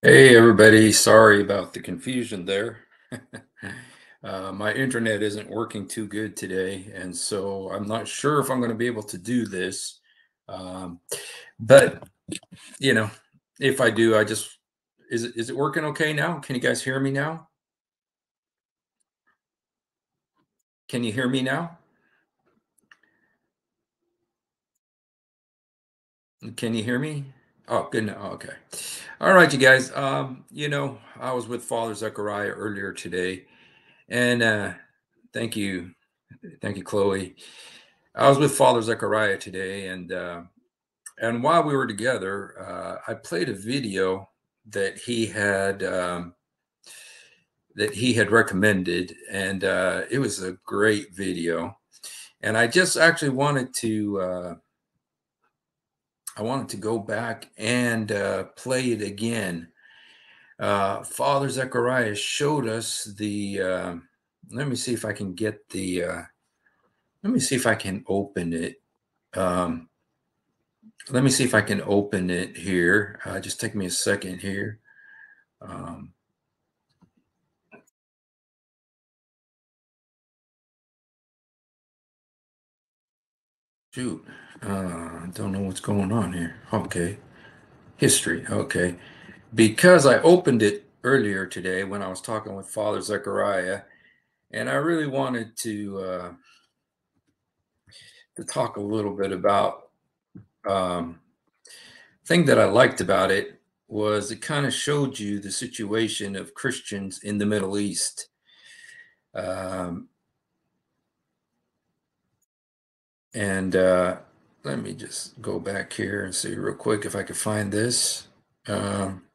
Hey everybody, sorry about the confusion there. My internet isn't working too good today, and so I'm not sure if I'm going to be able to do this. Um, but you know, if I do, I just is it working okay now? Can you guys hear me now? Can you hear me now? Can you hear me? Oh, good. Now. Okay. All right, you guys. I was with Father Zechariah earlier today, and thank you, thank you, Chloe. I was with Father Zechariah today, and while we were together, I played a video that he had recommended, and it was a great video. And I just actually wanted to go back and play it again. Father Zechariah showed us the. Let me see if I can get the. Let me see if I can open it. Um, Let me see if I can open it here. Just take me a second here. Um, shoot, don't know what's going on here. Okay, history. Okay, because I opened it earlier today when I was talking with Father Zechariah, and I really wanted to talk a little bit about um, thing that I liked about it was it kind of showed you the situation of Christians in the Middle East. Um, And let me just go back here and see real quick if I could find this. Um,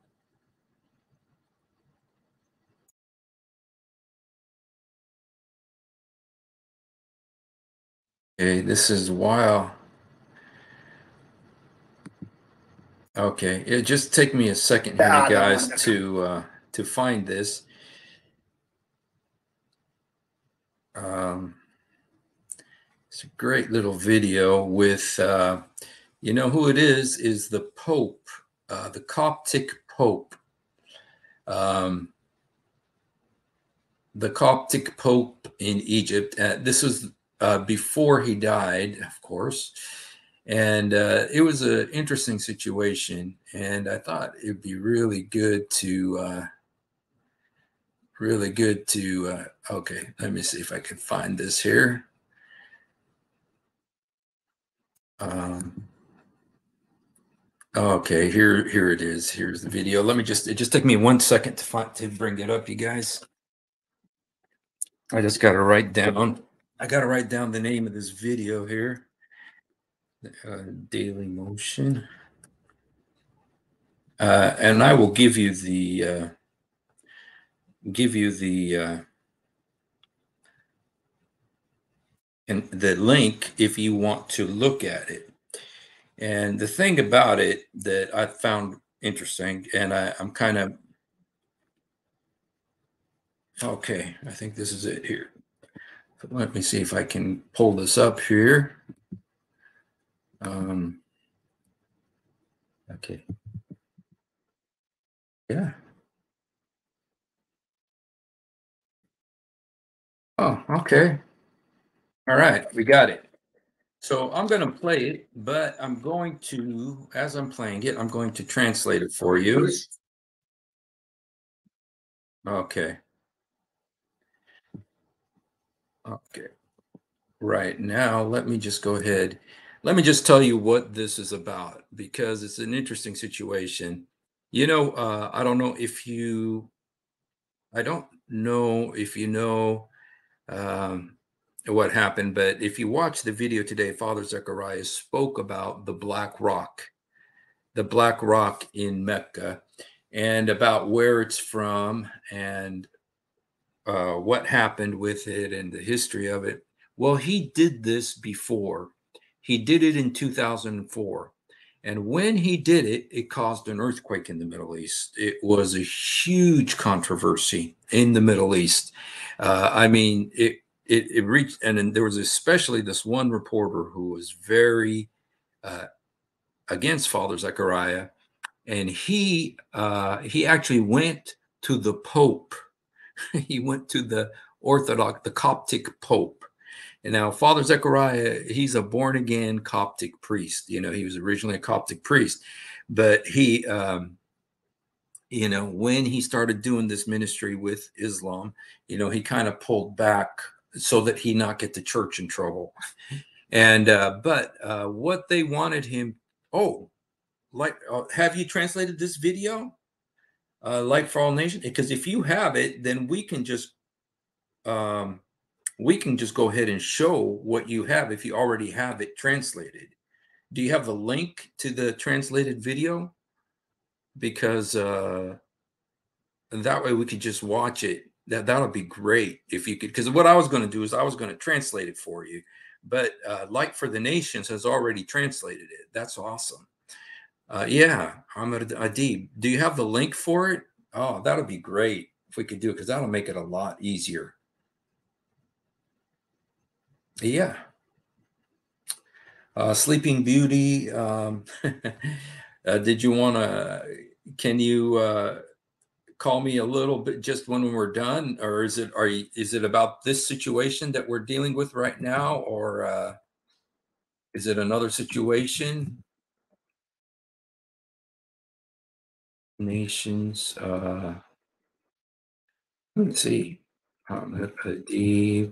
okay, this is while. Okay, it just take me a second here, you guys, to find this. Um, it's a great little video with, you know, who it is the Pope, the Coptic Pope. Um, the Coptic Pope in Egypt. This was before he died, of course, and it was an interesting situation. And I thought it'd be really good to. Okay, let me see if I can find this here. Um, okay, here it is. Here's the video. Let me just. It just took me 1 second to bring it up, you guys. I just got to write down. I got to write down the name of this video here. Daily Motion. And I will give you the link if you want to look at it. And the thing about it that I found interesting, and I'm kind of okay. I think this is it here. Let me see if I can pull this up here. Um, okay. Yeah. Oh, okay. All right. We got it. So I'm going to play it, but I'm going to, as I'm playing it, I'm going to translate it for you. Okay. Okay. Right now, let me just go ahead. Let me just tell you what this is about because it's an interesting situation. I don't know if I don't know if you know um, what happened, but if you watch the video today, Father Zechariah spoke about the Black Rock in Mecca, and about where it's from and what happened with it and the history of it. Well, he did this before. He did it in 2004. And when he did it, it caused an earthquake in the Middle East. It was a huge controversy in the Middle East. I mean, it reached, and then there was especially this one reporter who was very uh, against Father Zechariah, and he actually went to the Pope. He went to the Coptic Pope. And now Father Zechariah, he's a born again Coptic priest. You know, he was originally a Coptic priest, but he, you know, when he started doing this ministry with Islam, you know, he kind of pulled back so that he not get the church in trouble. And but what they wanted him, have you translated this video? Light for All Nations? Because if you have it, then we can just go ahead and show what you have if you already have it translated. Do you have the link to the translated video? Because that way we could just watch it. That'll be great if you could, because what I was going to do is I was going to translate it for you, but Light for the Nations has already translated it. That's awesome. Yeah, Ahmad Adib. Do you have the link for it? Oh, that'll be great if we could do it, because that'll make it a lot easier. Yeah. Sleeping Beauty. Did you want to? Can you call me a little bit just when we're done, or is it about this situation that we're dealing with right now, or is it another situation? Nations. Let's see. Ahmad Adib.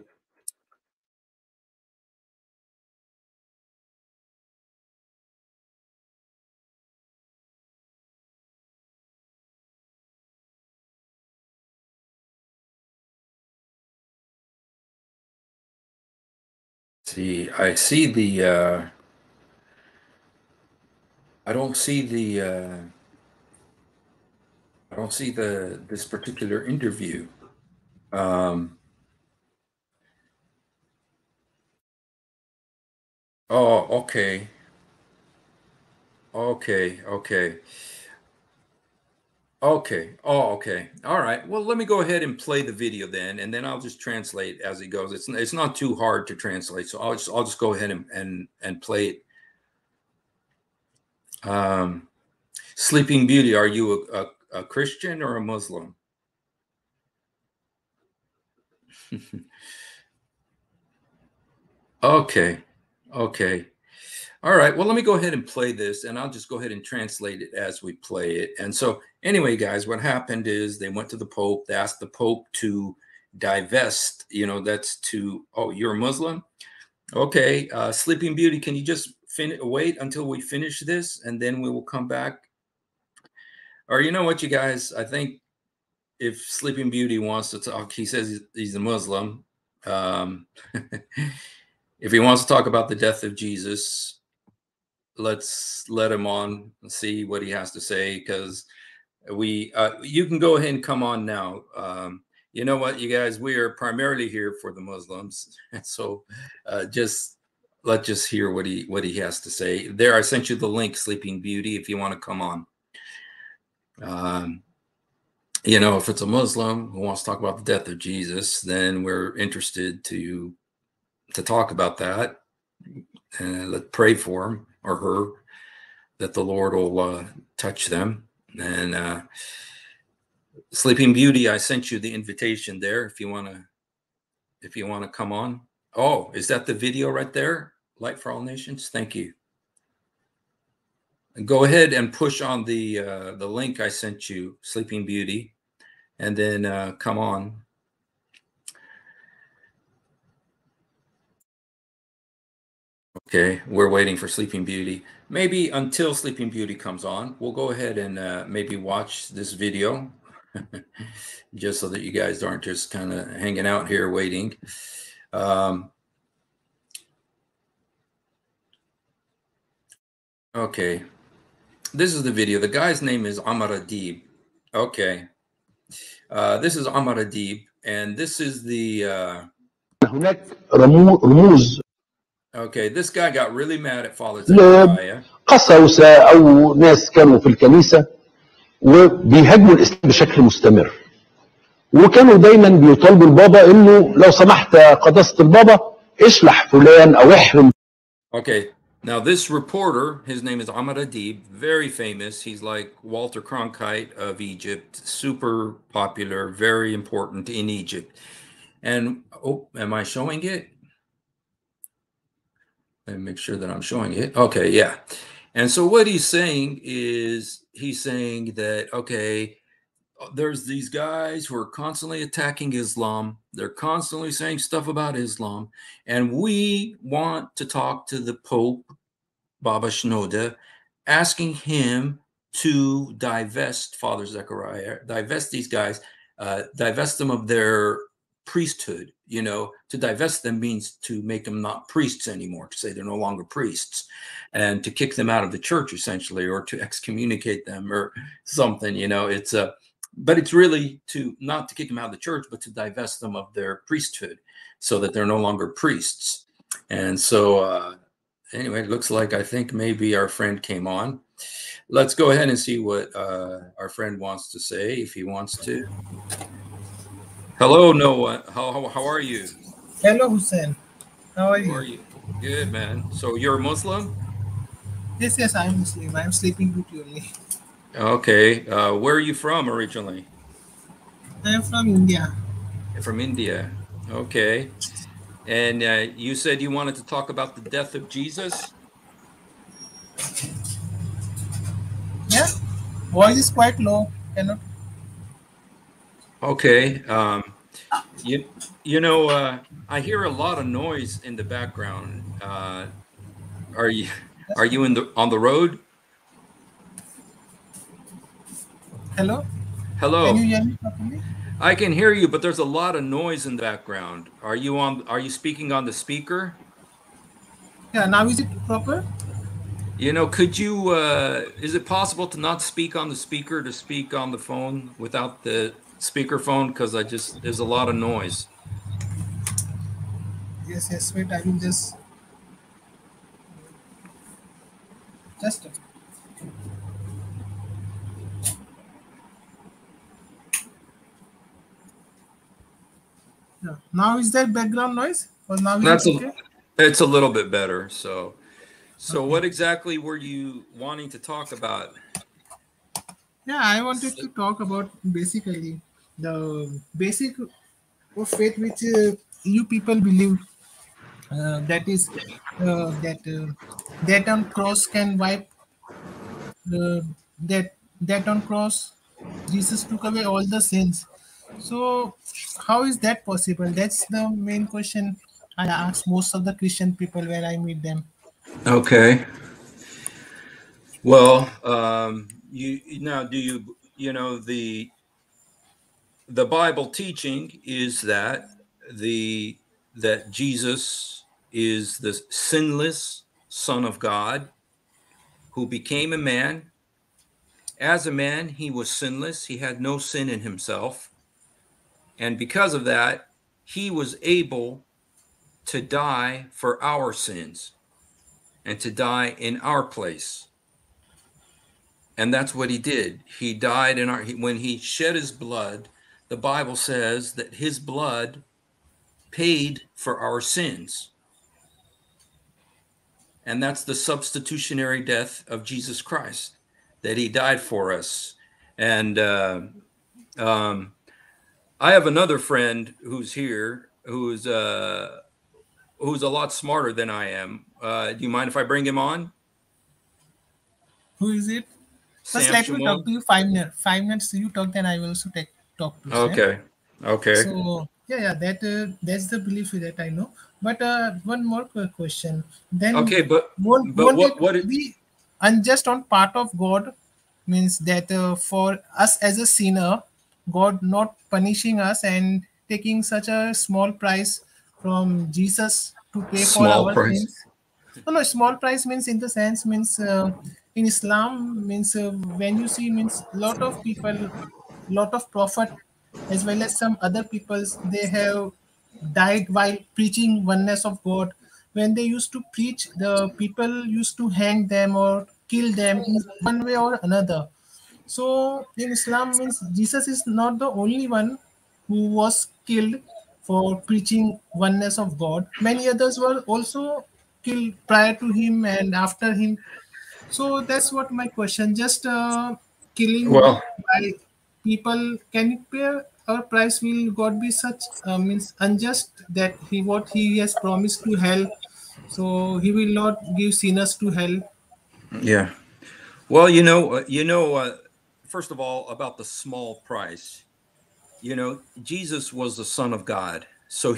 See, I see the. I don't see the. I don't see this particular interview. Oh, okay. Okay. Okay. Okay. Oh, okay. All right. Well, let me go ahead and play the video then, and then I'll just translate as it goes. It's not too hard to translate, so I'll just go ahead and play it. Sleeping Beauty, are you a Christian or a Muslim? Okay. Okay. All right. Well, let me go ahead and play this, and I'll just go ahead and translate it as we play it. And so, anyway, guys, what happened is they went to the Pope. They asked the Pope to divest. You know, that's to. Oh, you're a Muslim? Okay. Sleeping Beauty, can you just wait until we finish this, and then we will come back? Or you know what, you guys? I think if Sleeping Beauty wants to talk, he says he's a Muslim. If he wants to talk about the death of Jesus, let's let him on and see what he has to say, because you can go ahead and come on now. You know what, you guys, we are primarily here for the Muslims, and so let's just hear what he has to say. There, I sent you the link, Sleeping Beauty, if you want to come on. You know, if it's a Muslim who wants to talk about the death of Jesus, then we're interested to talk about that, and let's pray for him or her, that the Lord will touch them. And Sleeping Beauty, I sent you the invitation there if you want to come on. Oh, is that the video right there? Light for All Nations. Thank you. And go ahead and push on the link I sent you, Sleeping Beauty, and then come on. Okay, we're waiting for Sleeping Beauty. Maybe until Sleeping Beauty comes on, we'll go ahead and maybe watch this video, just so that you guys aren't just kind of hanging out here waiting. Okay, this is the video. The guy's name is Ahmad Adib. Okay, this is Ahmad Adib, and this is the. Okay, this guy got really mad at Father Zechariah. قساوسة أو ناس كانوا في الكنيسة وبيهاجموا الإسلام بشكل مستمر، وكانوا دايما بيطالبوا البابا إنه لو سمحت قداسة البابا اشلح فلان أو احرم. Okay, Now, this reporter, his name is Ahmad Adib, very famous. He's like Walter Cronkite of Egypt, super popular, very important in Egypt. And, oh, am I showing it? Let me make sure that I'm showing it. Okay, yeah. And so what he's saying is he's saying that, okay, there's these guys who are constantly attacking Islam. They're constantly saying stuff about Islam. And we want to talk to the Pope, Baba Shnoda, asking him to divest Father Zechariah, divest these guys, divest them of their priesthood. You know, to divest them means to make them not priests anymore, to say they're no longer priests, and to kick them out of the church, essentially, or to excommunicate them or something. You know, it's a but it's really to not to kick them out of the church, but to divest them of their priesthood so that they're no longer priests. And so, anyway, it looks like I think maybe our friend came on. Let's go ahead and see what our friend wants to say, if he wants to. Hello, Noah. How are you? Hello, Hussein. How are How are you? you? Good, man. So you're a Muslim? Yes, I'm Muslim. I'm sleeping good only. Okay. Where are you from originally? I am from India. From India. Okay. And you said you wanted to talk about the death of Jesus? Yeah, voice is quite low. Cannot. Okay. You know, I hear a lot of noise in the background. Are you on the road? Hello. Hello. Can you hear me properly? I can hear you, but there's a lot of noise in the background. Are you speaking on the speaker? Yeah. Now is it proper? You know, could you is it possible to not speak on the speaker, to speak on the phone without the speakerphone? Because there's a lot of noise. Yes. Wait, I will just. A- Yeah. Now is that background noise? Or now is it That's a okay? It's a little bit better. So Okay. what exactly were you wanting to talk about? Yeah, I wanted to talk about basically the basic of faith which you people believe that is that on cross can wipe that on cross Jesus took away all the sins. So how is that possible? That's the main question I ask most of the Christian people when I meet them. Okay. Well, you now do you know the Bible teaching is that the that Jesus is the sinless Son of God who became a man. As a man, he was sinless. He had no sin in himself. And because of that, he was able to die for our sins and to die in our place. And that's what he did. He died when he shed his blood, the Bible says that his blood paid for our sins. And that's the substitutionary death of Jesus Christ, that he died for us. And I have another friend who's here who's a lot smarter than I am. Do you mind if I bring him on? Who is it? First, Sam let me talk Shimon? to you 5 minutes. 5 minutes you talk, then I will also talk to Sam. Okay. Okay. So yeah, that's the belief that I know. But one more question. Then Okay, but won't it what be unjust on part of God? Means that for us as a sinner, God not punishing us and taking such a small price from Jesus to pay for small our price? sins. No, small price means in the sense means in Islam means when you see means lot of people, lot of prophet as well as some other peoples they have died while preaching oneness of God. When they used to preach, the people used to hang them or kill them in one way or another. So in Islam means Jesus is not the only one who was killed for preaching oneness of God. Many others were also killed prior to him and after him? So that's what my question. Just killing Well, by people, can it be our price? Will God be such means unjust that what he has promised to hell, so he will not give sinners to hell? yeah. Well, first of all, about the small price, Jesus was the Son of God. So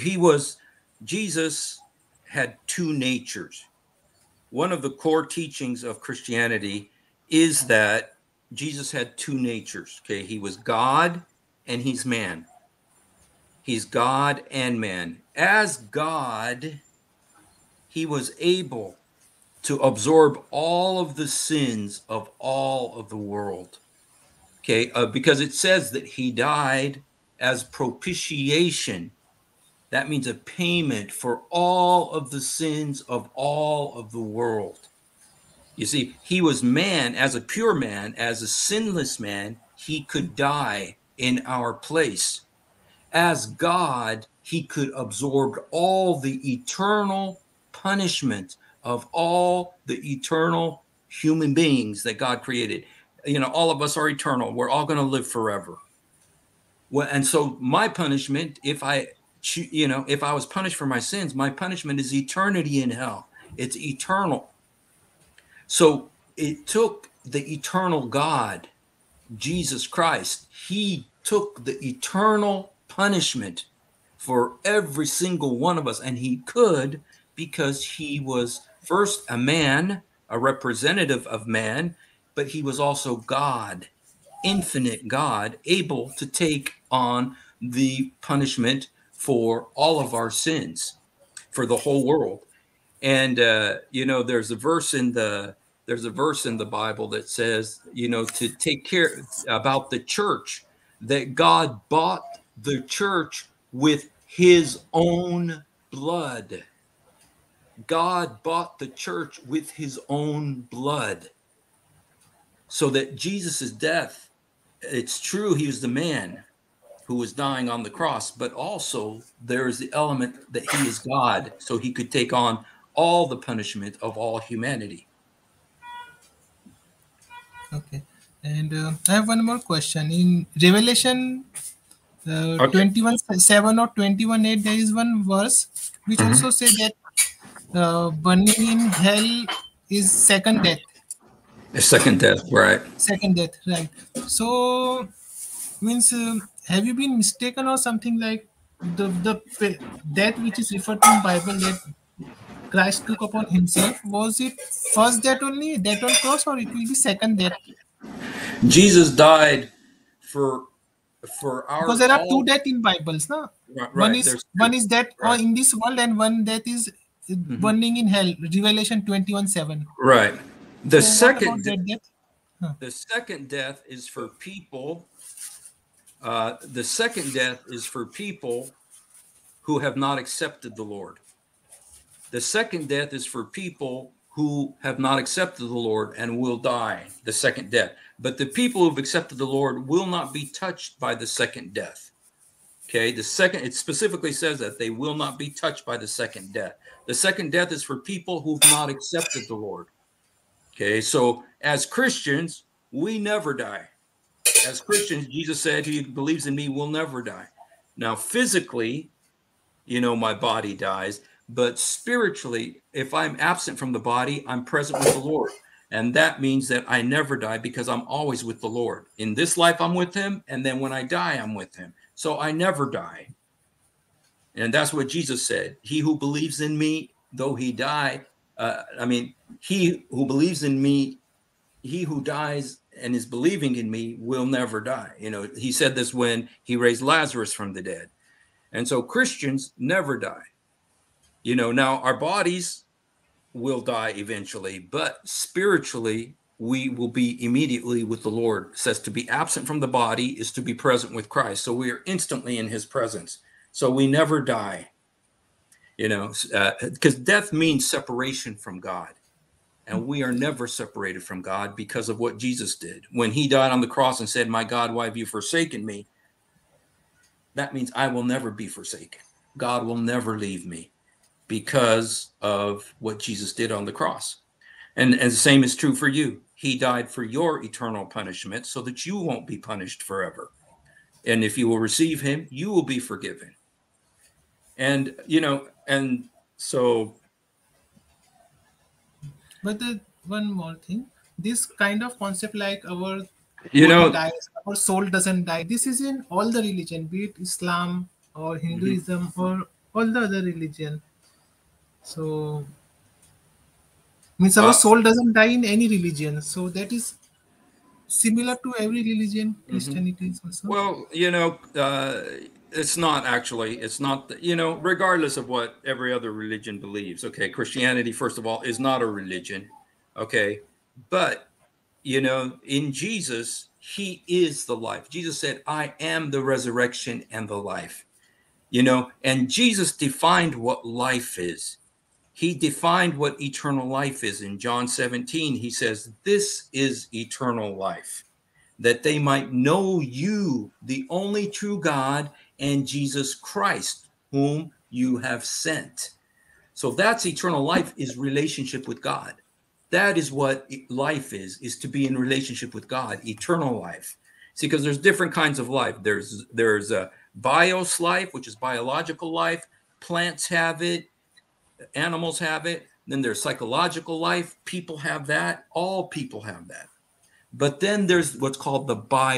Jesus had two natures. One of the core teachings of Christianity is that Jesus had two natures. Okay. He was God and he's man. He's God and man. As God, he was able to absorb all of the sins of all of the world. Okay, because it says that he died as propitiation. That means a payment for all of the sins of all of the world. You see, he was man, as a pure man, as a sinless man, he could die in our place. As God, he could absorb all the eternal punishment of all the eternal human beings that God created. All of us are eternal. We're all going to live forever. Well, and so my punishment, if I was punished for my sins, my punishment is eternity in hell. It's eternal. So it took the eternal God, Jesus Christ. He took the eternal punishment for every single one of us. And he could, because he was first a man, a representative of man, but he was also God, infinite God, able to take on the punishment for all of our sins, for the whole world. And there's a verse in the Bible that says, to take care about the church, that God bought the church with his own blood. God bought the church with his own blood. So that Jesus's death, it's true, he was the man who was dying on the cross, but also there is the element that he is God, so he could take on all the punishment of all humanity. Okay. And I have one more question. In Revelation Okay. 21:7 or 21:8, there is one verse which also says that burning in hell is second death. The second death, right? Second death, right? So means have you been mistaken or something, like the death which is referred to in Bible that Christ took upon himself, was it first death only, death on cross, or it will be second death? Jesus died for our, Because there are two death in Bibles, no? right. One is death right. in this world, and one death is burning in hell. Revelation 21:7. Right. The second death? The second death is for people. The second death is for people who have not accepted the Lord. The second death is for people who have not accepted the Lord and will die the second death. But the people who have accepted the Lord will not be touched by the second death. Okay, it specifically says that they will not be touched by the second death. The second death is for people who've not accepted the Lord. Okay, so as Christians, we never die. As Christians, Jesus said, he who believes in me will never die. Now, physically, my body dies, but spiritually, if I'm absent from the body, I'm present with the Lord. And that means that I never die because I'm always with the Lord. In this life, I'm with him. And then when I die, I'm with him. So I never die. And that's what Jesus said. He who believes in me, though he die, he who believes in me, he who dies and is believing in me will never die. He said this when he raised Lazarus from the dead. And so Christians never die. Now our bodies will die eventually, but spiritually we will be immediately with the Lord. It says to be absent from the body is to be present with Christ. So we are instantly in his presence. So we never die, because death means separation from God. And we are never separated from God because of what Jesus did. When he died on the cross and said, my God, why have you forsaken me? That means I will never be forsaken. God will never leave me. because of what Jesus did on the cross. And the same is true for you. He died for your eternal punishment so that you won't be punished forever. And if you will receive him, you will be forgiven. And, and so. But the one more thing, this kind of concept like our dies, our soul doesn't die. This is in all the religion, be it Islam or Hinduism or all the other religion. So means our soul doesn't die in any religion. So that is similar to every religion. Christianity is also. Well, it's not actually. It's not. Regardless of what every other religion believes. Okay, Christianity, first of all, is not a religion. Okay, but in Jesus, he is the life. Jesus said, "I am the resurrection and the life." And Jesus defined what life is. He defined what eternal life is. In John 17, he says, "This is eternal life, that they might know you, the only true God, and Jesus Christ, whom you have sent." So that's eternal life, is relationship with God. That is what life is to be in relationship with God, eternal life. See, because there's different kinds of life. There's a bios life, which is biological life. Plants have it. Animals have it. Then there's psychological life. People have that. All people have that. But then there's what's called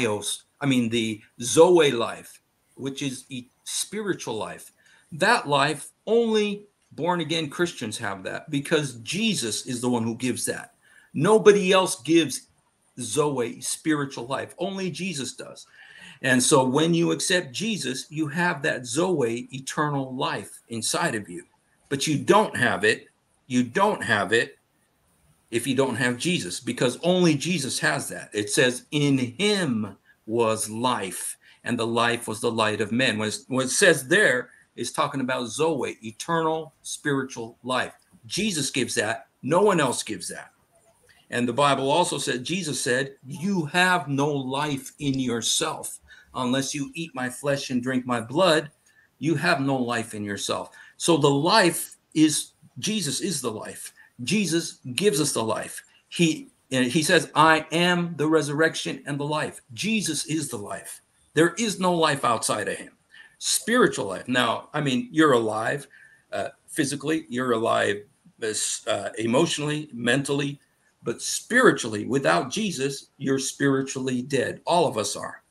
the Zoe life, which is spiritual life. That life, only born again Christians have that, because Jesus is the one who gives that. Nobody else gives Zoe, spiritual life. Only Jesus does. And so when you accept Jesus, you have that Zoe, eternal life inside of you. But you don't have it. You don't have it if you don't have Jesus, because only Jesus has that. It says, "In him was life, and the life was the light of men." When it says there, it's talking about Zoe, eternal spiritual life. Jesus gives that. No one else gives that. And the Bible also said, Jesus said, "You have no life in yourself. Unless you eat my flesh and drink my blood, you have no life in yourself." So the life is, Jesus is the life. Jesus gives us the life. He says, "I am the resurrection and the life." Jesus is the life. There is no life outside of him. Spiritual life. Now, you're alive physically, you're alive emotionally, mentally, but spiritually, without Jesus, you're spiritually dead. All of us are.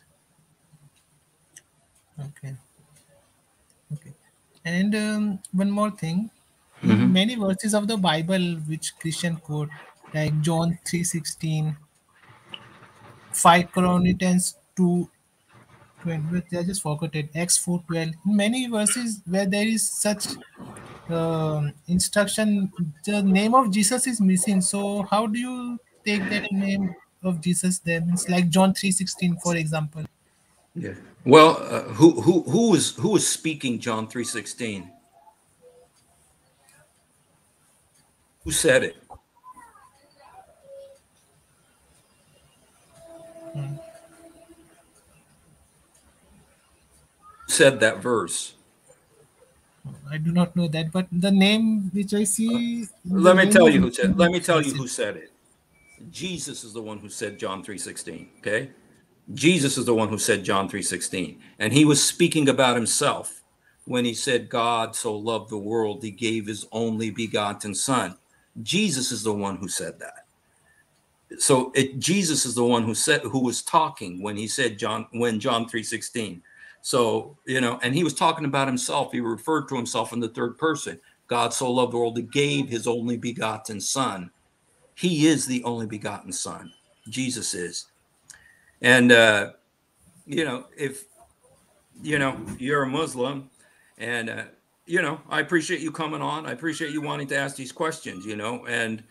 Okay. And one more thing. Many verses of the Bible which Christian quote, like John 3:16, 5 Corinthians 2:20, I just forgot it, Acts 4:12. Many verses where there is such instruction, the name of Jesus is missing. So how do you take that name of Jesus there? It's like John 3:16, for example. Yeah. Well, who was speaking John 3:16? Who said it? Who said that verse? I do not know that, but the name which I see. Let me tell you who said it. Jesus is the one who said John 3:16. Okay, Jesus is the one who said John 3:16, and he was speaking about himself when he said, "God so loved the world, he gave his only begotten Son." Jesus is the one who said that. So Jesus is the one who was talking when he said John 3:16. So, and he was talking about himself. He referred to himself in the third person. God so loved the world, he gave his only begotten Son. He is the only begotten Son. Jesus is. And, if, you're a Muslim and, I appreciate you coming on. I appreciate you wanting to ask these questions, and,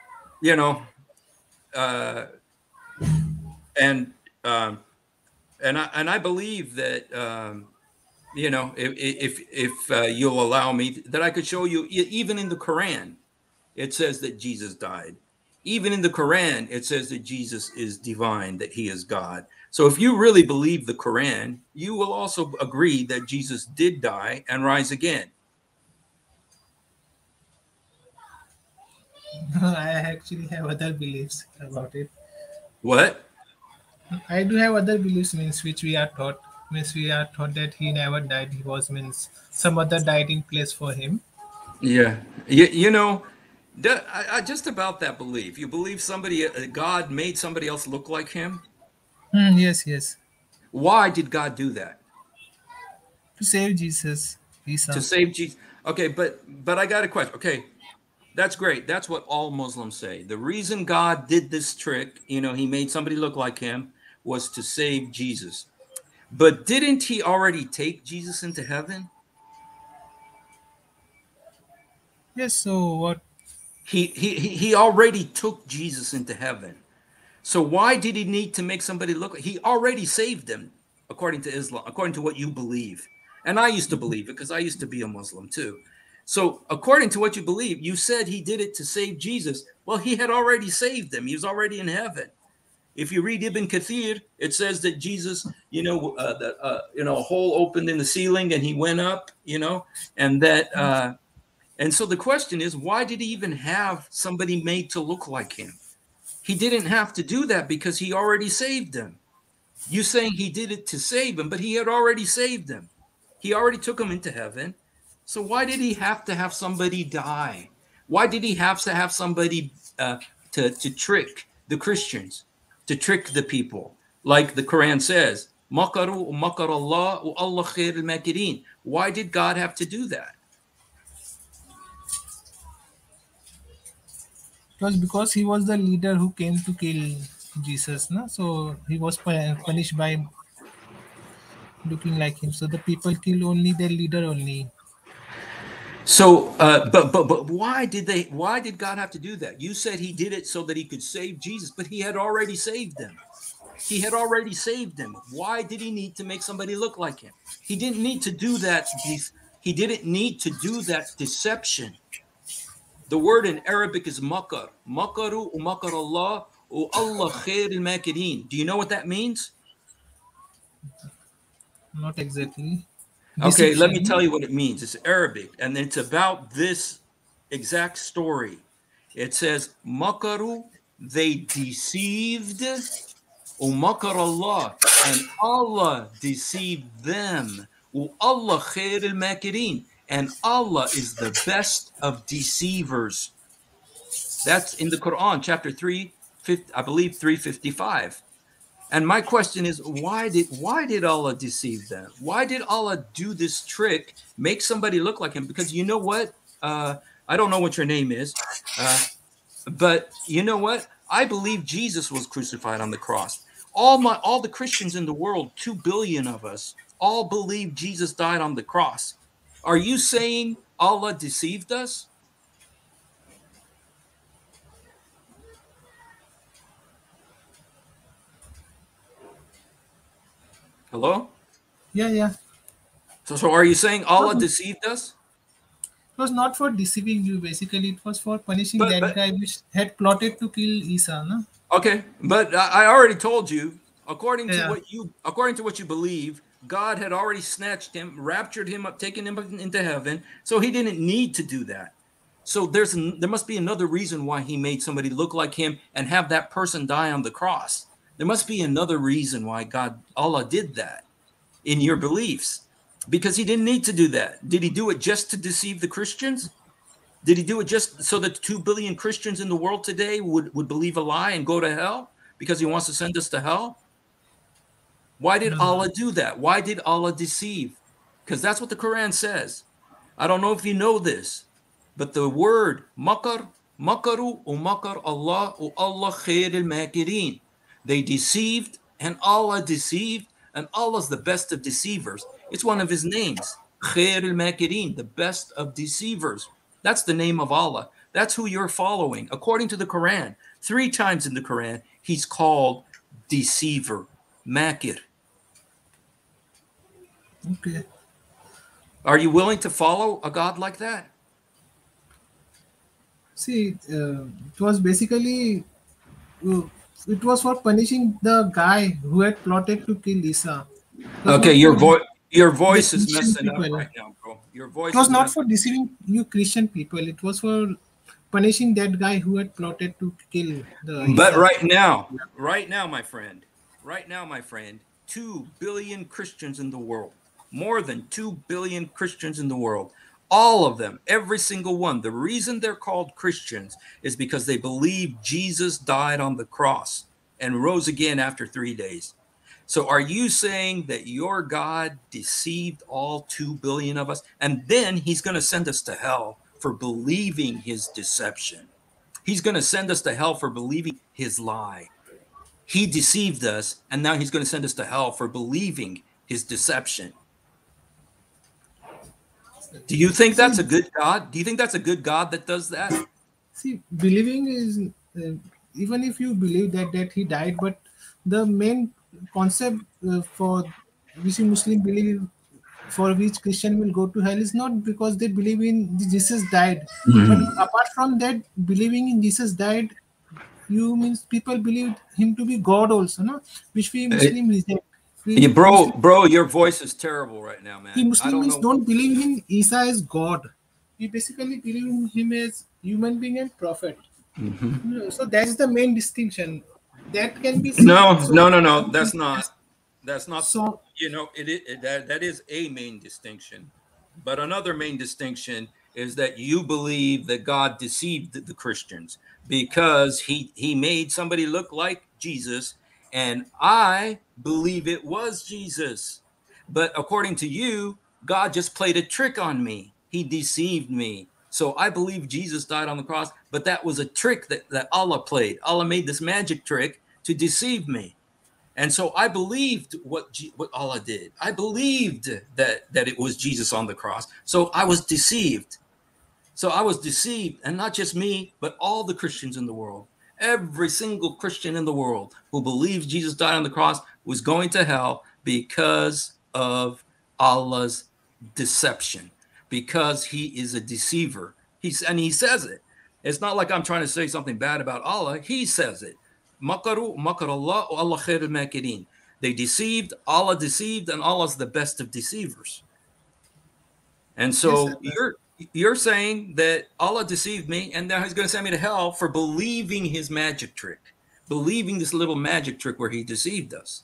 and I believe that, if you'll allow me, that I could show you, even in the Quran, it says that Jesus died. Even in the Quran, it says that Jesus is divine, that he is God. So if you really believe the Quran, you will also agree that Jesus did die and rise again. I actually have other beliefs about it. What? I do have other beliefs means which we are taught. Means we are taught that he never died. He was means some other died in place for him. Yeah. You know, just about that belief. You believe somebody, God made somebody else look like him? Yes, yes. Why did God do that? To save Jesus, To Isa. save Jesus. Okay, but I got a question. Okay, that's great. That's what all Muslims say. The reason God did this trick, you know, he made somebody look like him, was to save Jesus. But didn't he already take Jesus into heaven? Yes. So what? He already took Jesus into heaven. So why did he need to make somebody look like he already saved them, according to Islam, according to what you believe? And I used to believe it because I used to be a Muslim too. So according to what you believe, you said he did it to save Jesus. Well, he had already saved them. He was already in heaven. If you read Ibn Kathir, it says that Jesus, a hole opened in the ceiling and he went up, and that, and so the question is, why did he even have somebody made to look like him? He didn't have to do that because he already saved them. You saying he did it to save them, but he had already saved them. He already took them into heaven. So why did he have to have somebody die? Why did he have to have somebody to trick the Christians, to trick the people? Like the Quran says, Makaru makar Allah wa Allah khair al-makirin. Why did God have to do that? It was because he was the leader who came to kill Jesus, no? So he was punished by looking like him. So the people kill only their leader only. So, but why did God have to do that? You said he did it so that he could save Jesus, but he had already saved them. He had already saved them. Why did he need to make somebody look like him? He didn't need to do that. He didn't need to do that deception. The word in Arabic is makar. Makaru makar Allah Allah khair al-makirin. Do you know what that means? Not exactly. Okay, let me Deception. tell you what it means. It's Arabic, and it's about this exact story. It says, Makaru, they deceived, Makar Allah, and Allah deceived them. Allah khair al-makirin, and Allah is the best of deceivers. That's in the Quran, chapter 3, I believe 355. And my question is, why did Allah deceive them? Why did Allah do this trick, make somebody look like him? Because you know what? I don't know what your name is, but you know what? I believe Jesus was crucified on the cross. All the Christians in the world, 2 billion of us, all believe Jesus died on the cross. Are you saying Allah deceived us? Hello? Yeah, yeah. So are you saying Allah deceived us? It was not for deceiving you. Basically, it was for punishing But that guy which had plotted to kill Isa. No? okay, but I already told you, according to Yeah. what you believe, God had already snatched him, raptured him up, taken him into heaven, so he didn't need to do that. So there must be another reason why he made somebody look like him and have that person die on the cross. There must be another reason why Allah did that in your beliefs, because he didn't need to do that. Did he do it just to deceive the Christians? Did he do it just so that 2 billion Christians in the world today would believe a lie and go to hell because he wants to send us to hell? Why did Allah do that? Why did Allah deceive? Because that's what the Quran says. I don't know if you know this, but the word makar, makaru makar Allah Allah khair al-makirin. They deceived and Allah deceived, and Allah's the best of deceivers. It's one of his names, khair al-makirin, the best of deceivers. That's the name of Allah. That's who you're following. According to the Quran, 3 times in the Quran, he's called deceiver, makir. Okay. Are you willing to follow a God like that? See, it was basically uh, it was for punishing the guy who had plotted to kill Isa. It was Okay, not your for voice the is Christian messing up people. right now, bro. Your voice It was is not messing for deceiving you Christian people. It was for punishing that guy who had plotted to kill the But Isa. right now, my friend, 2 billion Christians in the world, more than 2 billion Christians in the world, all of them, every single one. The reason they're called Christians is because they believe Jesus died on the cross and rose again after 3 days. So are you saying that your God deceived all 2 billion of us? And then he's going to send us to hell for believing his deception. He's going to send us to hell for believing his lie. He deceived us, and now he's going to send us to hell for believing his deception. Do you think that's a good God? Do you think that's a good God that does that? See, believing is, even if you believe that he died, but the main concept for which Muslim believe, for which Christian will go to hell, is not because they believe in Jesus died. But apart from that, believing in Jesus died, you means people believe him to be God also, no? Which we Muslim reject. Yeah, bro, your voice is terrible right now, man. We Muslims don't believe in Isa as God. We basically believe in him as human being and prophet. So that's the main distinction. That can be seen. No. That's not. So, you know, that is a main distinction. But another main distinction is that you believe that God deceived the Christians because he made somebody look like Jesus, and I believe it was Jesus. But according to you, God just played a trick on me. He deceived me. So I believe Jesus died on the cross, but that was a trick that Allah played. Allah made this magic trick to deceive me. And so I believed what Allah did. I believed that it was Jesus on the cross. So I was deceived. And not just me, but all the Christians in the world. Every single Christian in the world who believes Jesus died on the cross was going to hell because of Allah's deception, because he is a deceiver. He says it. It's not like I'm trying to say something bad about Allah. He says it. Makaru makarallah wa Allah khairul makirin. They deceived, Allah deceived, and Allah's the best of deceivers. And so you're saying that Allah deceived me, and now he's going to send me to hell for believing his magic trick, believing this little magic trick where he deceived us.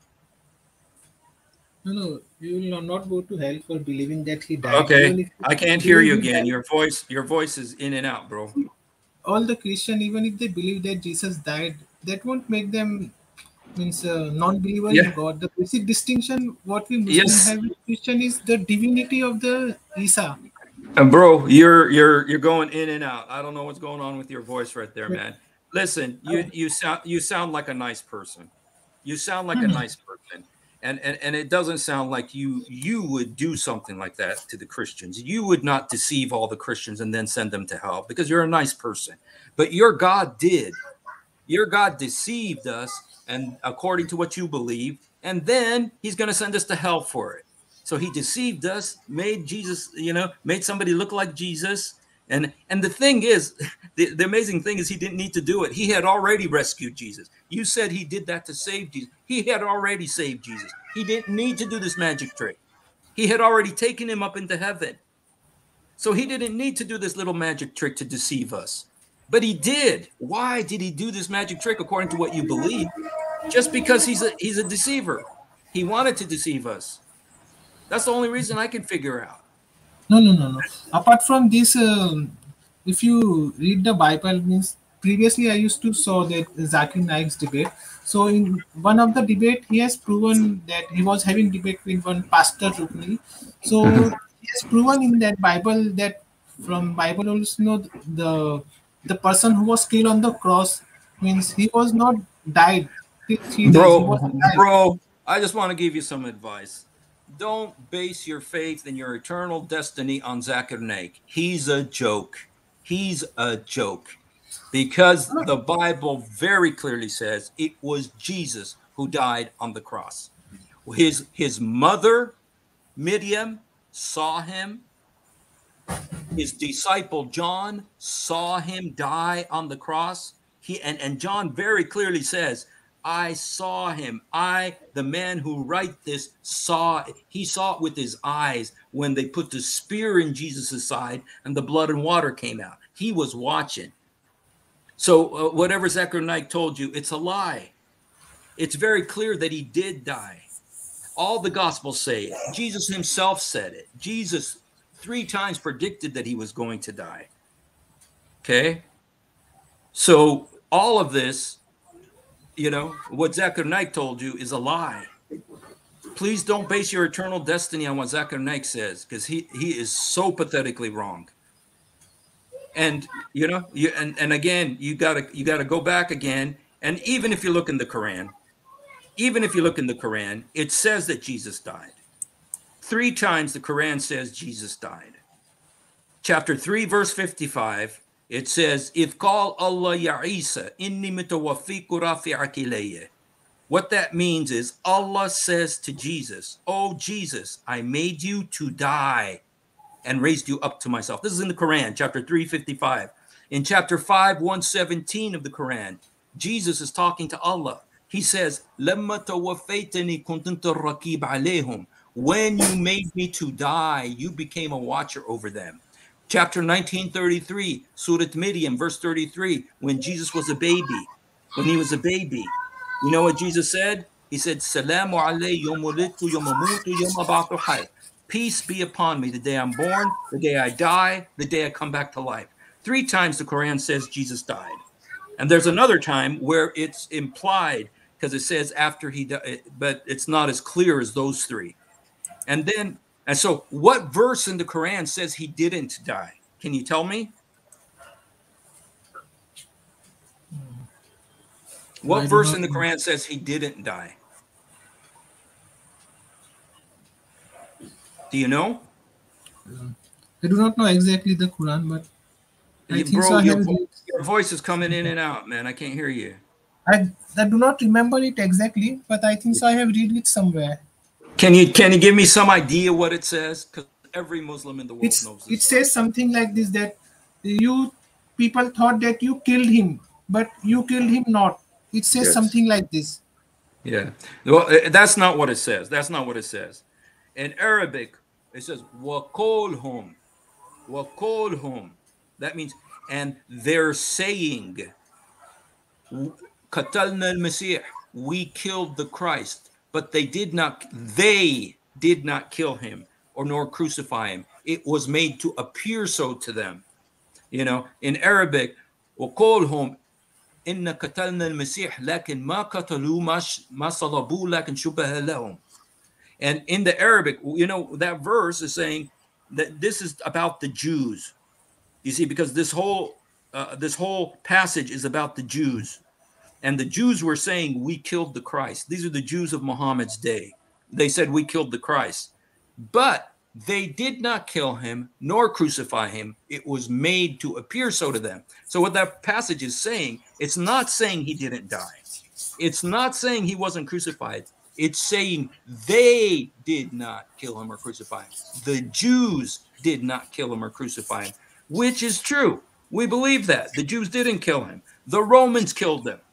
No, you will not go to hell for believing that he died. Okay, I can't hear you again. Your voice is in and out, bro. All the Christian, even if they believe that Jesus died, that won't make them non-believer in God. The basic distinction what we Muslims have with Christian is the divinity of the Isa. And bro, you're going in and out. I don't know what's going on with your voice right there, man. Listen, you sound like a nice person. You sound like a nice person. And it doesn't sound like you would do something like that to the Christians. You would not deceive all the Christians and then send them to hell because you're a nice person. But your God did. Your God deceived us, and according to what you believe, and then he's going to send us to hell for it. So he deceived us, made Jesus, made somebody look like Jesus. And the thing is, the amazing thing is he didn't need to do it. He had already rescued Jesus. You said he did that to save Jesus. He had already saved Jesus. He didn't need to do this magic trick. He had already taken him up into heaven. So he didn't need to do this little magic trick to deceive us. But he did. Why did he do this magic trick according to what you believe? Just because he's a deceiver. He wanted to deceive us. That's the only reason I can figure out. No. Apart from this, if you read the Bible, means previously I used to saw that Zakir Naik's debate. So in one of the debate, he has proven that he was having debate with one Pastor Rukni. So he has proven in that Bible that from Bible also the person who was killed on the cross means he was not died. Bro, I just want to give you some advice. Don't base your faith and your eternal destiny on Zakir Naik. He's a joke. He's a joke. Because the Bible very clearly says it was Jesus who died on the cross. His mother, Miriam, saw him. His disciple John saw him die on the cross. And John very clearly says, I saw him. The man who wrote this, saw it with his eyes when they put the spear in Jesus' side and the blood and water came out. He was watching. So whatever Zakir Naik told you, it's a lie. It's very clear that he did die. All the Gospels say it. Jesus himself said it. Jesus 3 times predicted that he was going to die. Okay? So all of this, what Zakir Naik told you is a lie. Please don't base your eternal destiny on what Zakir Naik says, because he is so pathetically wrong. And and again, you gotta go back again. And even if you look in the Quran, it says that Jesus died. 3 times the Quran says Jesus died. Chapter 3, verse 55, it says, "If call Allah ya Isa, inni mutawaffiku rafi'aki ilayya." What that means is Allah says to Jesus, "Oh Jesus, I made you to die and raised you up to myself." This is in the Quran, chapter 355. In chapter 5, 117 of the Quran, Jesus is talking to Allah. He says, "Lamma tawaffaytani kunta raqib alayhim." When you made me to die, you became a watcher over them. Chapter 1933, Surah Maryam, verse 33, when Jesus was a baby, you know what Jesus said? He said, "Salamu alayhi yawma wulidtu yawma amutu yawma ba'thu hayy." Peace be upon me the day I'm born, the day I die, the day I come back to life. 3 times the Quran says Jesus died. And there's another time where it's implied, because it says after he died, but it's not as clear as those 3. And so what verse in the Quran says he didn't die? Can you tell me? What verse in the Quran says he didn't die? Do you know? I do not know exactly the Quran, but I think so. Your voice is coming in and out, man. I can't hear you. I do not remember it exactly, but I think so. I have read it somewhere. Can you give me some idea what it says? Because every Muslim in the world knows this. It says something like this, that you people thought that you killed him, but you killed him not. It says something like this. Yeah. Well, that's not what it says. That's not what it says. In Arabic, it says وَقَوْلْهُمْ. وَقَوْلْهُمْ. That means, and they're saying, قَتَلْنَا الْمَسِيحِ. We killed the Christ. But they did not kill him or nor crucify him. It was made to appear so to them. In Arabic, وَقَوْلْهُمْ إِنَّ قَتَلْنَا الْمَسِيحِ لَكِنْ مَا قَتَلُوا مَا صَلَبُوا لَكِنْ شُبِّهَ لَهُمْ. And in the Arabic, that verse is saying that this is about the Jews. You see, because this whole passage is about the Jews. And the Jews were saying, we killed the Christ. These are the Jews of Muhammad's day. They said, we killed the Christ. But they did not kill him nor crucify him. It was made to appear so to them. So what that passage is saying, it's not saying he didn't die. It's not saying he wasn't crucified. It's saying they did not kill him or crucify him. The Jews did not kill him or crucify him, which is true. We believe that. The Jews didn't kill him. The Romans killed him.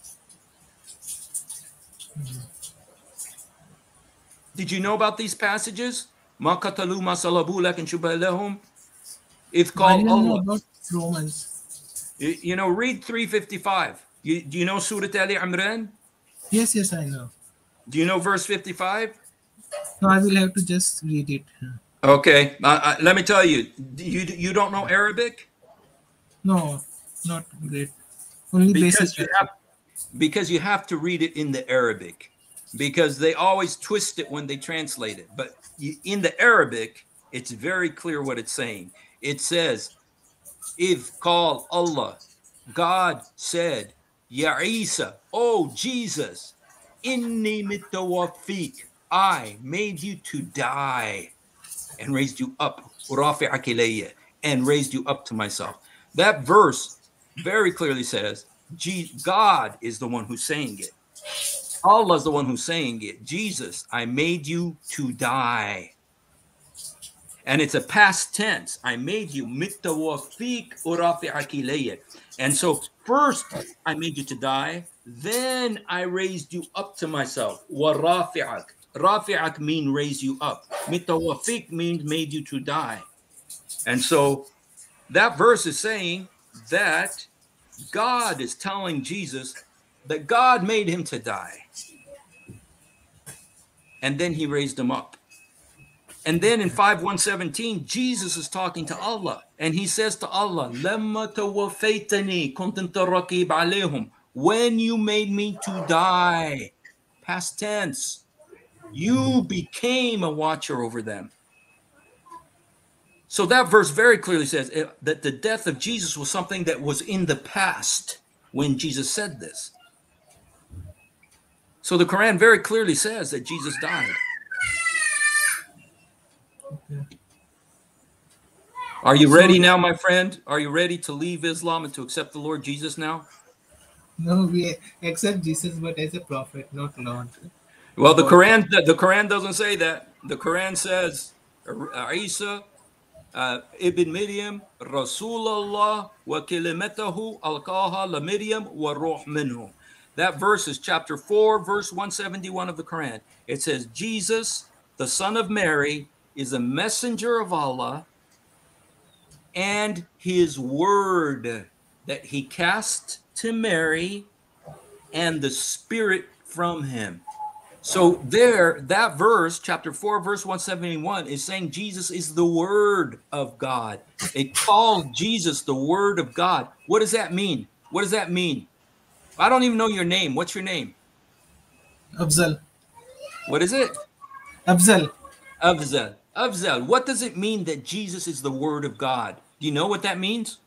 Did you know about these passages? Ma qatalu ma salabu lakin shubha lahum. If called Allah. About Romans. Read 355. Do you know Surah Ali Imran? Yes, I know. Do you know verse 55? No, I will have to just read it. Okay. Let me tell you. You don't know Arabic? No, not great. Only basic. Because you have to read it in the Arabic. Because they always twist it when they translate it. But in the Arabic, it's very clear what it's saying. It says, if called Allah, God said, Ya Isa, oh Jesus, inni mitawafiq, I made you to die and raised you up, rafi'aki ilayya, and raised you up to myself. That verse very clearly says, God is the one who's saying it. Allah is the one who's saying it. Jesus, I made you to die. And it's a past tense. I made you mitawafiq rafi'aki ilayya. And so first I made you to die, then I raised you up to myself. Wa rafi'ak. Rafi'ak means raise you up. Mitawafiq means made you to die. And so That verse is saying that God is telling Jesus that God made him to die. And then he raised him up. And then in 5:117, Jesus is talking to Allah. And he says to Allah, "Lamma tawaffaytani kunta anta raqib alayhim." When you made me to die, past tense, you became a watcher over them. So that verse very clearly says that the death of Jesus was something that was in the past when Jesus said this. So the Quran very clearly says that Jesus died. Are you ready now, my friend? Are you ready to leave Islam and to accept the Lord Jesus now? No, we accept Jesus, but as a prophet, not Lord. Well, the Quran doesn't say that. The Quran says Isa ibn Maryam Rasulullah wa kalimatahu alqaha la Maryam wa ruh minhu. That verse is chapter 4, verse 171 of the Quran. It says Jesus, the son of Mary, is a messenger of Allah, and his word that he cast to Mary, and the spirit from him. So there, that verse, chapter 4, verse 171, is saying Jesus is the word of God. It calls Jesus the word of God. What does that mean? What does that mean? I don't even know your name. What's your name? Afzal. What is it? Afzal. Afzal. Afzal. What does it mean that Jesus is the word of God? Do you know what that means?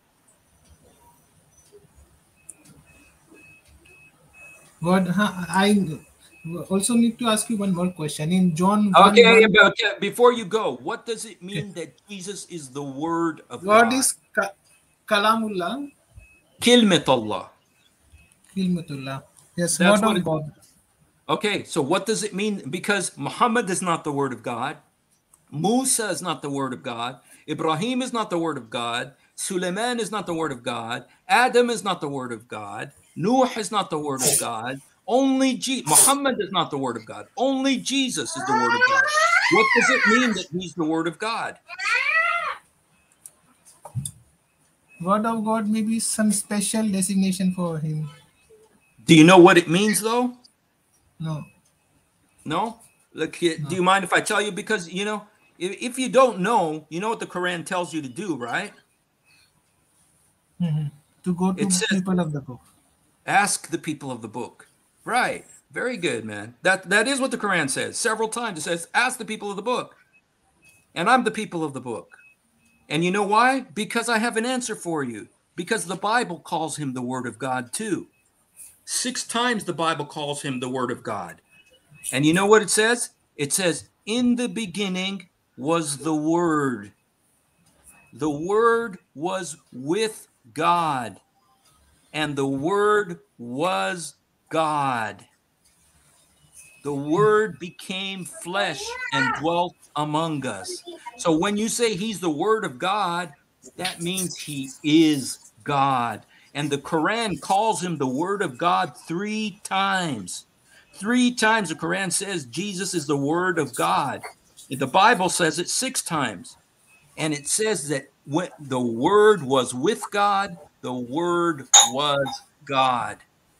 God, I also need to ask you one more question. In John 1, Okay, but before you go, what does it mean that Jesus is the word of God? God is Kalamullah. Kilmatullah. Kilmatullah. Yes, That's word of God. Okay, so what does it mean? Because Muhammad is not the word of God. Musa is not the word of God. Ibrahim is not the word of God. Suleiman is not the word of God. Adam is not the word of God. Nuh is not the word of God. Only Muhammad is not the word of God. Only Jesus is the word of God. What does it mean that he's the word of God? Word of God may be some special designation for him. Do you know what it means, though? No. No? Look, do you mind if I tell you? Because, if you don't know, you know what the Quran tells you to do, right? Mm-hmm. To go to people of the book. Ask the people of the book. Right. Very good, man. That is what the Quran says. Several times it says, ask the people of the book. And I'm the people of the book. And you know why? Because I have an answer for you. Because the Bible calls him the word of God too. 6 times the Bible calls him the word of God. And you know what it says? It says, in the beginning was the Word. The Word was with God, and the Word was God. The Word became flesh and dwelt among us. So when you say he's the Word of God, that means he is God. And the Quran calls him the Word of God 3 times. 3 times the Quran says Jesus is the Word of God. The Bible says it 6 times. And it says that when the Word was with God, the Word was God.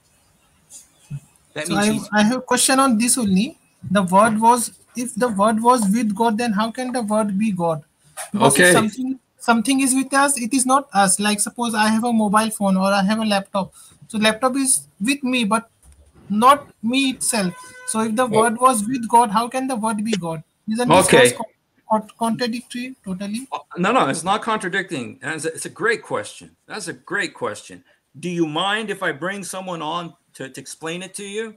That means I have a question on this only. The word was, if the word was with God, then how can the word be God? Because if something is with us, it is not us. Like suppose I have a mobile phone or I have a laptop. So laptop is with me, but not me itself. So if the word was with God, how can the word be God? Isn't this contradictory totally? No, it's not contradicting. It's a great question. That's a great question. Do you mind if I bring someone on to explain it to you?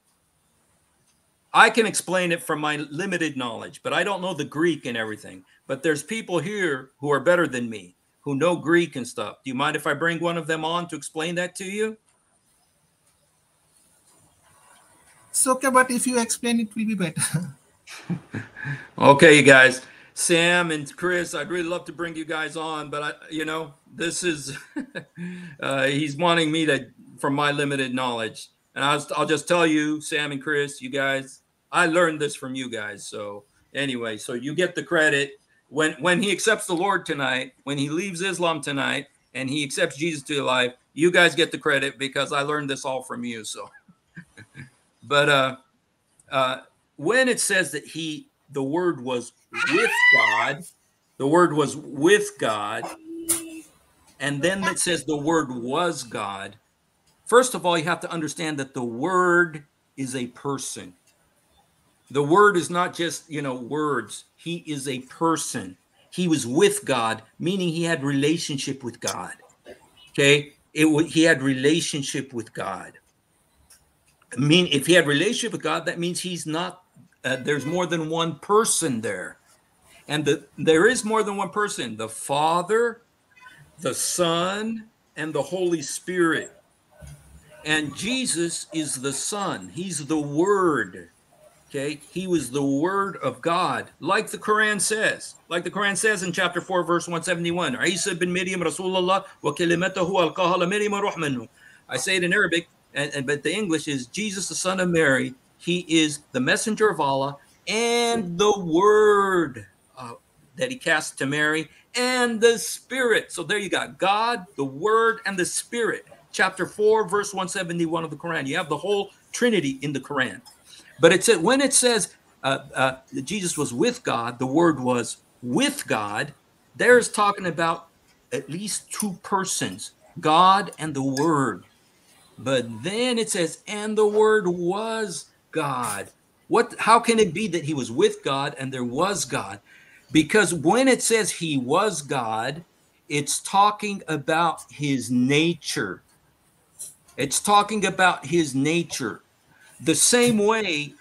I can explain it from my limited knowledge, but I don't know the Greek and everything. But there's people here who are better than me, who know Greek and stuff. Do you mind if I bring one of them on to explain that to you? It's okay, but if you explain, it will be better. Okay, you guys. Sam and Chris, I'd really love to bring you guys on, but this is he's wanting me to, from my limited knowledge, and I'll just tell you, Sam and Chris, you guys, I learned this from you guys. So anyway, so you get the credit. when he accepts the Lord tonight, when he leaves Islam tonight, and he accepts Jesus to life, you guys get the credit because I learned this all from you. So, but when it says that the Word was with God, the Word was with God, and then it says the Word was God. First of all, you have to understand that the Word is a person. The Word is not just, words. He is a person. He was with God, meaning he had relationship with God. Okay? He had relationship with God. If he had relationship with God, that means he's not, there's more than one person there. And there is more than one person, the Father, the Son, and the Holy Spirit. And Jesus is the Son. He's the Word. Okay, he was the Word of God, like the Quran says. Like the Quran says in chapter 4, verse 171. Isa bin Maryam Rasulullah wa kalimatahu alqaha la Maryam ruh minhu. I say it in Arabic, but the English is Jesus, the Son of Mary. He is the messenger of Allah and the Word that he cast to Mary and the Spirit. So there you got God, the Word, and the Spirit. Chapter 4, verse 171 of the Quran. You have the whole Trinity in the Quran. But it said, when it says that Jesus was with God, the Word was with God, there's talking about at least two persons, God and the Word. But then it says, and the Word was God. How can it be that he was with God and there was God? Because when it says he was God, it's talking about his nature. It's talking about his nature. The same way,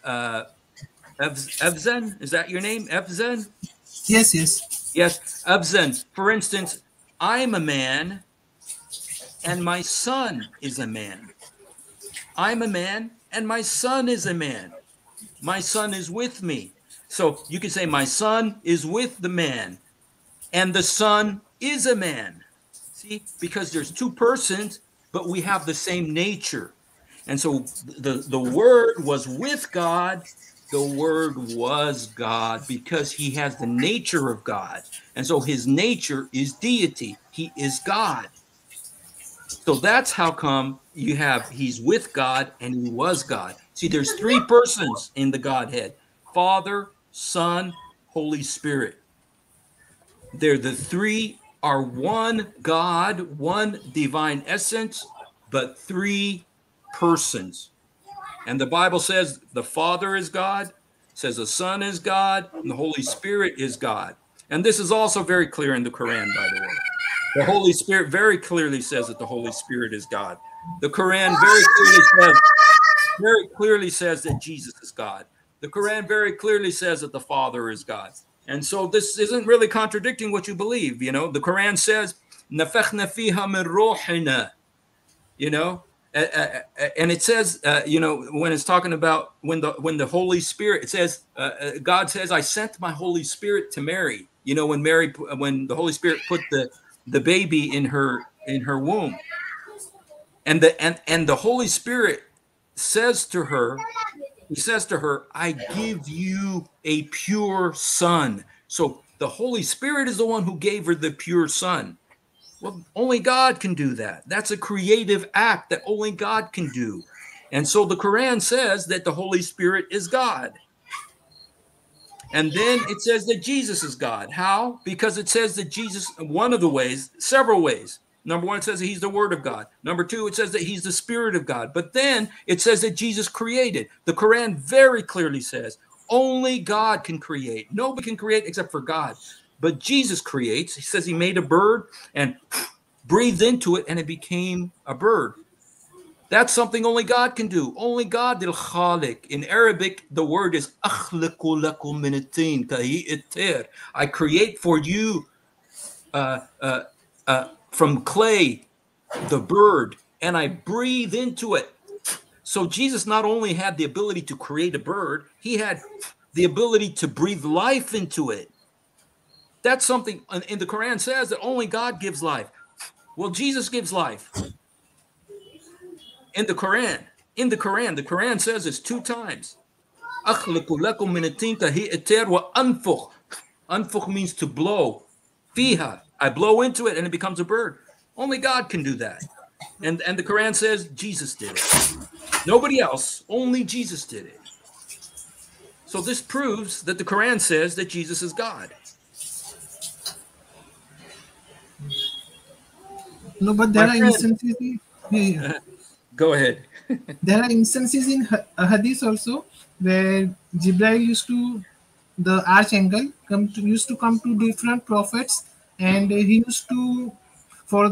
Evzen, is that your name, Evzen? Yes, yes. Yes, Evzen. For instance, I'm a man and my son is a man. I'm a man and my son is a man. My son is with me. So you can say my son is with the man and the son is a man. See, because there's two persons, but we have the same nature. And so the Word was with God. The Word was God because he has the nature of God. And so his nature is deity. He is God. So that's how come you have he's with God and he was God. See, there's three persons in the Godhead: Father, Son, Holy Spirit. The three are one God, one divine essence, but three persons. And the Bible says the Father is God, says the Son is God, and the Holy Spirit is God. And this is also very clear in the Quran, by the way. The Holy Spirit very clearly says that the Holy Spirit is God. The Quran very clearly says that Jesus is God. The Quran very clearly says that the Father is God. And so this isn't really contradicting what you believe. The Quran says, "Nafakhna fiha min ruhina," and it says, when it's talking about when the Holy Spirit, it says, God says, "I sent my Holy Spirit to Mary." When the Holy Spirit put the baby in her womb, and the Holy Spirit says to her, he says to her, "I give you a pure son." So the Holy Spirit is the one who gave her the pure son. Well, only God can do that. That's a creative act that only God can do. And so the Quran says that the Holy Spirit is God. And then it says that Jesus is God. How? Because it says that Jesus, one of the ways, several ways. Number one, it says that he's the Word of God. Number two, it says that he's the Spirit of God. But then it says that Jesus created. The Quran very clearly says only God can create. Nobody can create except for God. But Jesus creates. He says he made a bird and breathed into it and it became a bird. That's something only God can do. Only God, al-Khaliq. In Arabic, the word is akhliqu lakum min at-tin kahi. I create for you from clay the bird and I breathe into it. So Jesus not only had the ability to create a bird, he had the ability to breathe life into it. That's something in the Quran says that only God gives life. Well, Jesus gives life. In the Quran, the Quran says this 2 times. Anfukh means to blow. Fiha, I blow into it and it becomes a bird. Only God can do that. And the Quran says Jesus did it. Nobody else, only Jesus did it. So this proves that the Quran says that Jesus is God. No, but there My are friend, instances. go ahead. There are instances in Hadith also where Jibril used to, the archangel, used to come to different prophets, and he used to for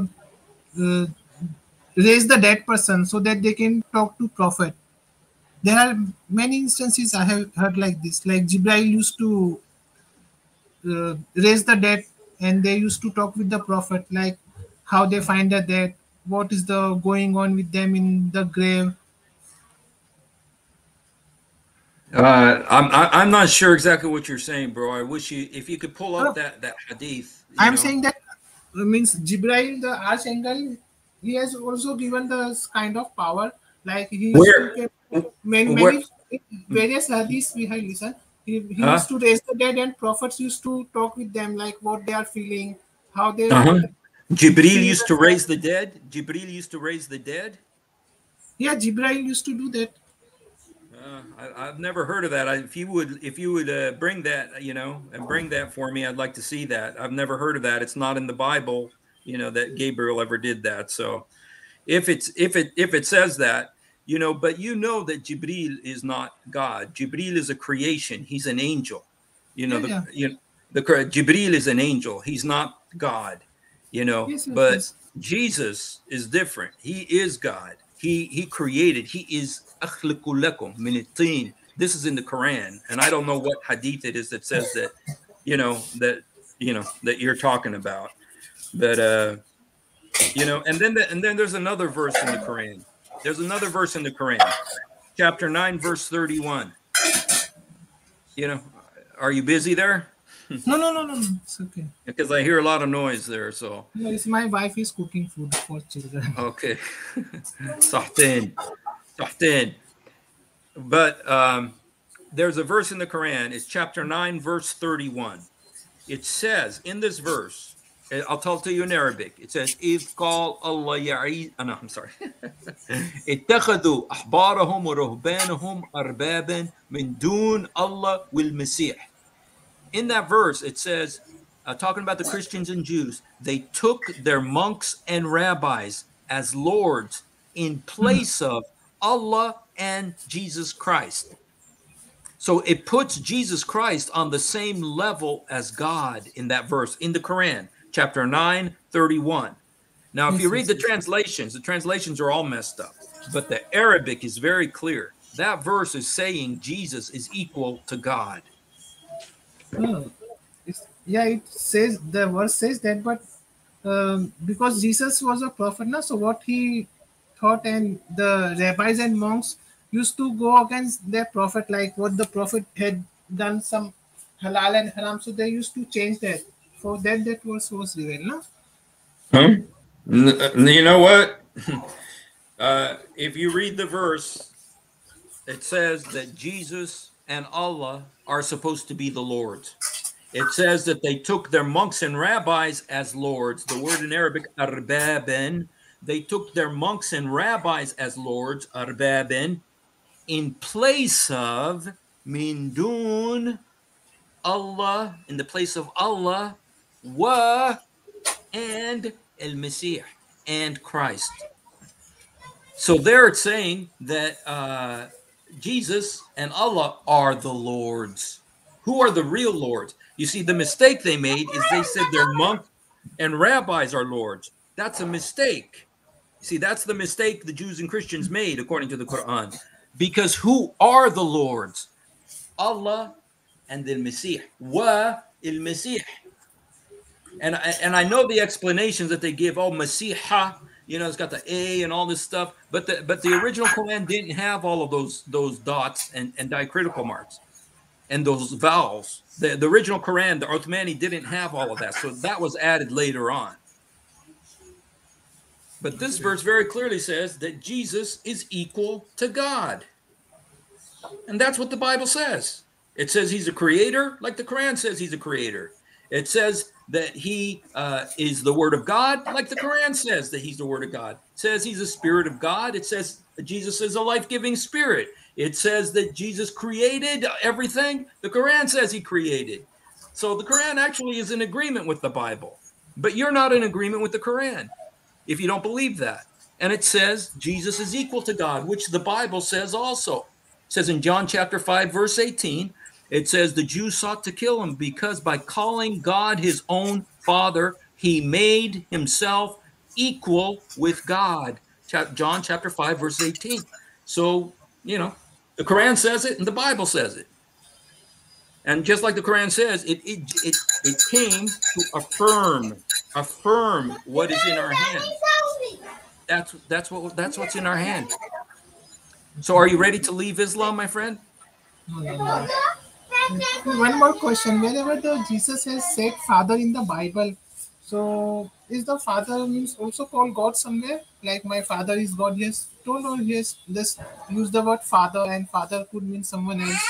raise the dead person so that they can talk to prophet. There are many instances I have heard like this, like Jibril used to raise the dead, and they used to talk with the prophet, like how they find the dead, what is the going on with them in the grave. I'm not sure exactly what you're saying, bro. I wish if you could pull up that hadith. I'm saying that means Jibril, the archangel, he has also given the kind of power, like he used to Where, get many where, various hadiths we have listened. He huh? used to raise the dead, and prophets used to talk with them, like what they are feeling, how they Uh-huh. Jibril see used the to dead. raise the dead. Jibril used to raise the dead. Yeah, Jibril used to do that. I've never heard of that. If you would bring that, and bring that for me, I'd like to see that. I've never heard of that. It's not in the Bible, that Gabriel ever did that. So if it says that, but that Jibril is not God. Jibril is a creation. He's an angel. Yeah. The Jibril is an angel. He's not God. Yes, yes, But yes. Jesus is different. He is God. He created. He is akhliqu lakum min at-tin. This is in the Quran, and I don't know what hadith it is that says that, that you're talking about. But and then there's another verse in the Quran. There's another verse in the Quran, chapter 9, verse 31. Are you busy there? No. It's okay. Because I hear a lot of noise there. So No, it's my wife is cooking food for children. okay. Sahtin. But there's a verse in the Quran. It's chapter 9, verse 31. It says in this verse, I'll tell it to you in Arabic. It says, "If call Allah ya'i." No, I'm sorry. اتخذوا أحبارهم ورهبانهم أربابا من دون الله والمسيح. In that verse, it says, talking about the Christians and Jews, they took their monks and rabbis as lords in place of Allah and Jesus Christ. So it puts Jesus Christ on the same level as God in that verse in the Quran, chapter 9, 31. Now, if you read the translations are all messed up, but the Arabic is very clear. That verse is saying Jesus is equal to God. No, it says, the verse says that, but because Jesus was a prophet now, so what he thought, and the rabbis and monks used to go against their prophet, like what the prophet had done some halal and haram, so they used to change that. For that verse was revealed, no? Huh? You know what? If you read the verse, it says that Jesus and Allah are supposed to be the lords. It says that they took their monks and rabbis as lords. The word in Arabic, arbaben. They took their monks and rabbis as lords, arbaben, in place of min dun Allah, in the place of Allah, wa and al-Masih, and Christ. So there it's saying that Jesus and Allah are the lords. Who are the real lords? You see, the mistake they made is they said their monks and rabbis are lords. That's a mistake. See, that's the mistake the Jews and Christians made, according to the Quran. Because who are the lords? Allah and the Masih. Wa il-Masih. And I know the explanations that they give. Oh, Masiha, it's got the A and all this stuff. But the original Quran didn't have all of those dots and diacritical marks and those vowels. The original Quran, the Uthmani, didn't have all of that. So that was added later on. But this verse very clearly says that Jesus is equal to God. And that's what the Bible says. It says he's a creator, like the Quran says he's a creator. It says that he is the word of God, like the Quran says that he's the word of God. It says he's a spirit of God. It says Jesus is a life-giving spirit. It says that Jesus created everything. The Quran says he created. So the Quran actually is in agreement with the Bible. But you're not in agreement with the Quran if you don't believe that. And it says Jesus is equal to God, which the Bible says also. It says in John chapter 5, verse 18, it says the Jews sought to kill him because by calling God his own Father, he made himself equal with God. John chapter 5, verse 18. So, you know, the Quran says it and the Bible says it. And just like the Quran says, it came to affirm what is in our hand. That's what's in our hand. So are you ready to leave Islam, my friend? One more question. Whenever the Jesus has said Father in the Bible, so is the Father means also called God somewhere? Like my Father is God. Yes, don't know. Yes, just use the word Father, and Father could mean someone else.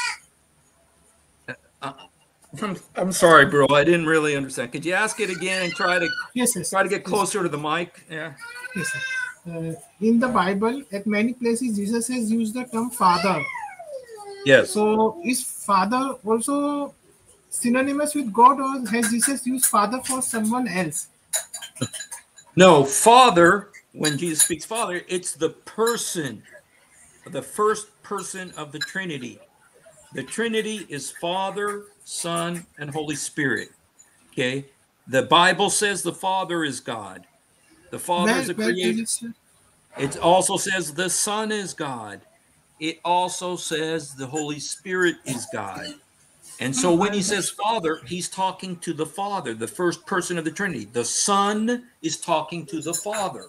I'm sorry, bro. I didn't really understand. Could you ask it again and try to get closer to the mic? Yeah. Yes, sir. In the Bible, at many places, Jesus has used the term Father. Yes. So is Father also synonymous with God, or has Jesus used Father for someone else? No, Father, when Jesus speaks Father, it's the person, the first person of the Trinity. The Trinity is Father, Son, and Holy Spirit. Okay? The Bible says the Father is God. The Father is a creator. It also says the Son is God. It also says the Holy Spirit is God. And so when he says Father, he's talking to the Father, the first person of the Trinity. The Son is talking to the Father.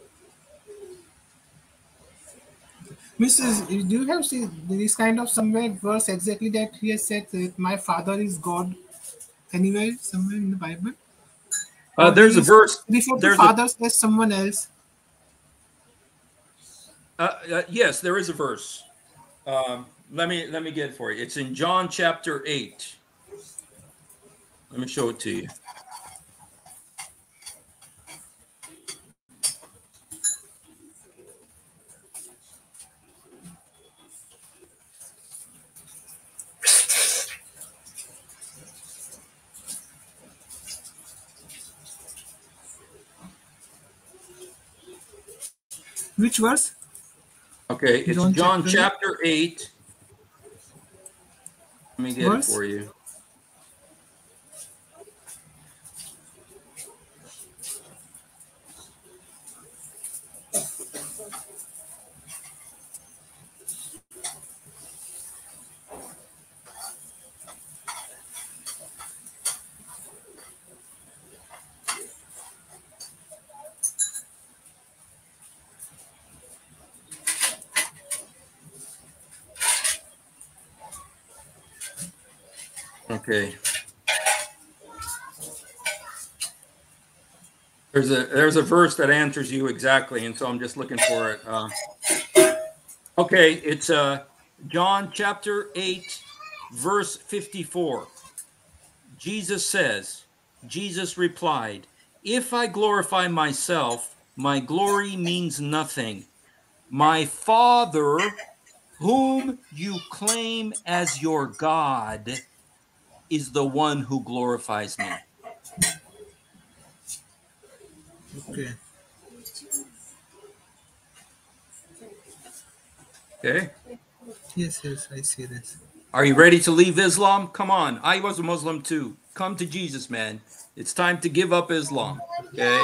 Mrs., do you have seen this kind of somewhere verse exactly that he has said that my Father is God? Anywhere, somewhere in the Bible? There's a verse. Refer to fathers as someone else. Yes, there is a verse. Let me get it for you. It's in John chapter 8. Let me show it to you. Which verse? Okay, it's John chapter 8. Let me get it for you. Okay. There's a verse that answers you exactly, and so I'm just looking for it. Okay, it's John chapter 8, verse 54. Jesus replied, "If I glorify myself, my glory means nothing. My Father, whom you claim as your God, is the one who glorifies me." Okay. Okay. Yes, I see this. Are you ready to leave Islam? Come on. I was a Muslim too. Come to Jesus, man. It's time to give up Islam. Okay.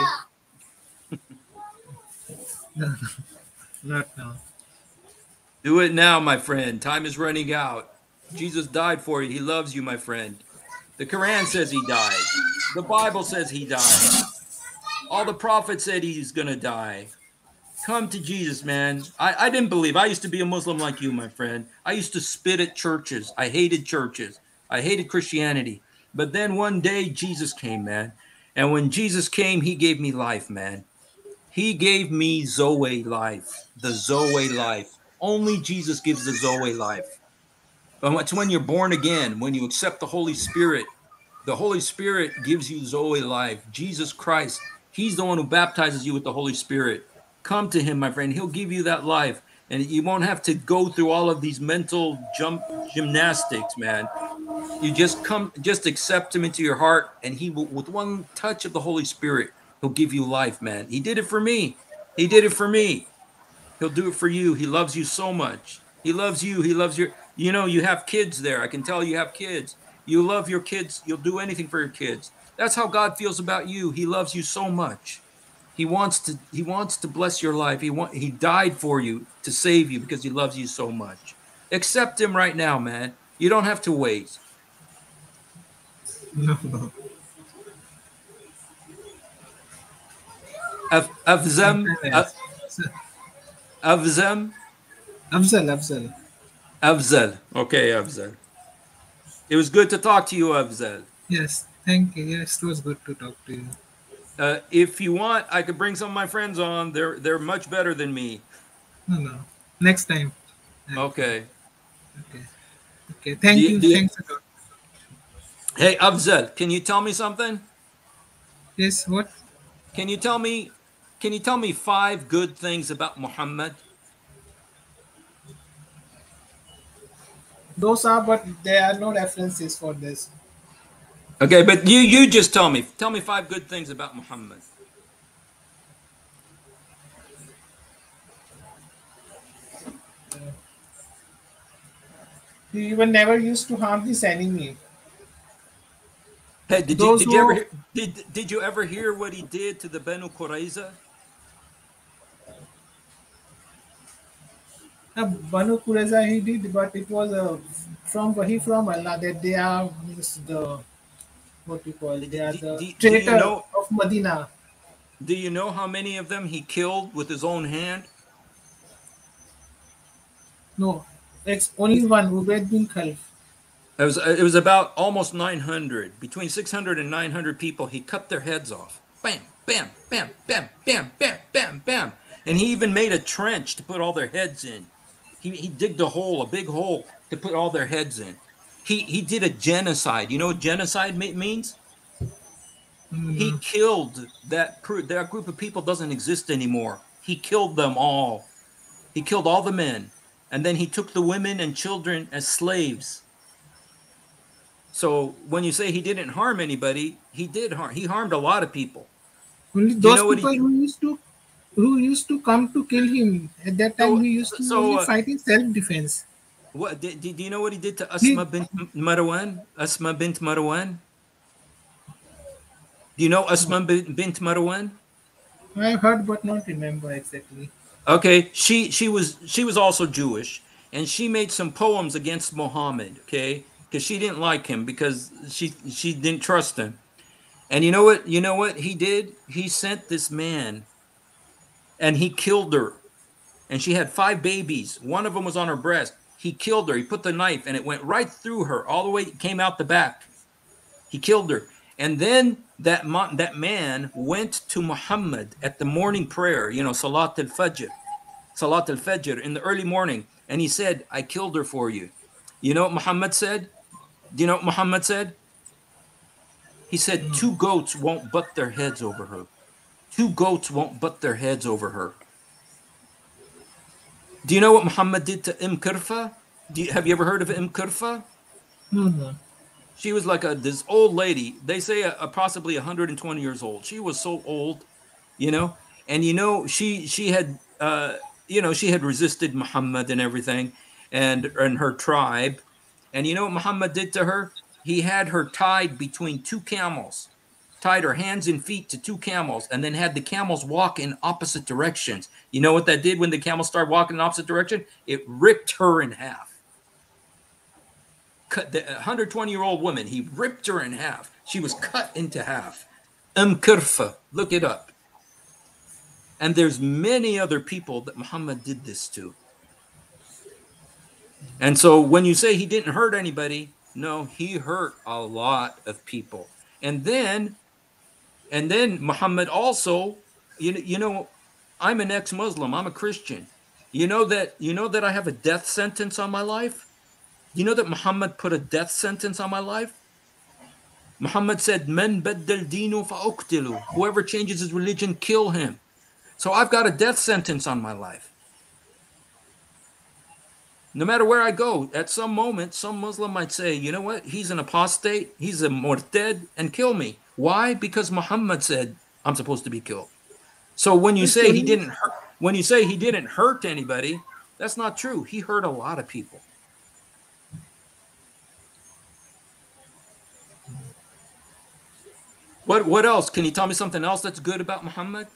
No, not now. Do it now, my friend. Time is running out. Jesus died for you. He loves you, my friend. The Quran says he died. The Bible says he died. All the prophets said he's going to die. Come to Jesus, man. I didn't believe. I used to be a Muslim like you, my friend. I used to spit at churches. I hated churches. I hated Christianity. But then one day Jesus came, man. And when Jesus came, he gave me life, man. He gave me Zoe life, the Zoe life. Only Jesus gives the Zoe life. It's when you're born again, when you accept the Holy Spirit. The Holy Spirit gives you Zoe life. Jesus Christ, he's the one who baptizes you with the Holy Spirit. Come to him, my friend. He'll give you that life. And you won't have to go through all of these mental gymnastics, man. You just accept him into your heart, and he will, with one touch of the Holy Spirit, he'll give you life, man. He did it for me. He did it for me. He'll do it for you. He loves you so much. He loves you. He loves your, you know, you have kids there. I can tell you have kids. You love your kids. You'll do anything for your kids. That's how God feels about you. He loves you so much. He wants to bless your life. He died for you to save you because he loves you so much. Accept him right now, man. You don't have to wait. No. Afzam. Afzal. Okay, Afzal. It was good to talk to you, Afzal. Yes, thank you. Yes, it was good to talk to you. If you want, I could bring some of my friends on. They're much better than me. No. Next time. Okay. Okay. Thank you. Thanks a lot. Hey, Afzal, can you tell me something? Yes, what? Can you tell me 5 good things about Muhammad? Those are, but there are no references for this. Okay, but you just tell me 5 good things about Muhammad. He even never used to harm his enemy. Hey, did you ever hear what he did to the Banu Qurayza? Banu Qurayza he did, but it was from Allah that they are the what you call they are the traitor of Medina. Do you know how many of them he killed with his own hand? No, it's only one, Ubayd bin Khalaf. It was about almost 900, between 600 and 900 people. He cut their heads off. Bam, bam, bam, bam, bam, bam, bam, bam. And he even made a trench to put all their heads in. He digged a big hole to put all their heads in. He did a genocide. You know what genocide means? He killed that group of people doesn't exist anymore. He killed them all. He killed all the men. And then he took the women and children as slaves. So when you say he didn't harm anybody, he did harm. He harmed a lot of people. Only those people who used to come to kill him at that time. He used to only fight in self-defense. What do you know what he did to Asma bint Marwan? Asma bint Marwan. Do you know Asma bint Marwan? I've heard, but not remember exactly. Okay, she was also Jewish, and she made some poems against Muhammad. Okay. Because she didn't like him, because she didn't trust him. And you know what he did? He sent this man and he killed her. And she had 5 babies. One of them was on her breast. He killed her. He put the knife and it went right through her, all the way, it came out the back. He killed her. And then that man went to Muhammad at the morning prayer, Salat al-Fajr in the early morning. And he said, I killed her for you. You know what Muhammad said? Do you know what Muhammad said? He said, 2 goats won't butt their heads over her. 2 goats won't butt their heads over her. Do you know what Muhammad did to Kirfa? Have you ever heard of Kirfa? Mm-hmm. She was like this old lady. They say possibly 120 years old. She was so old, and she had she had resisted Muhammad and everything, and her tribe. And you know what Muhammad did to her? He had her tied between 2 camels, tied her hands and feet to 2 camels, and then had the camels walk in opposite directions. You know what that did when the camels started walking in opposite direction? It ripped her in half. Cut the 120-year-old woman, he ripped her in half. She was cut into half. Kirfa, look it up. And there's many other people that Muhammad did this to. And so when you say he didn't hurt anybody, no, he hurt a lot of people. And then Muhammad also, I'm an ex-Muslim, I'm a Christian. You know that I have a death sentence on my life? You know that Muhammad put a death sentence on my life? Muhammad said, "Men baddal dinu fa'uqtilu." Whoever changes his religion, kill him. So I've got a death sentence on my life. No matter where I go, at some moment, some Muslim might say, you know what? He's an apostate, he's a murtad, and kill me. Why? Because Muhammad said I'm supposed to be killed. So when you say he didn't hurt anybody, that's not true. He hurt a lot of people. What else? Can you tell me something else that's good about Muhammad?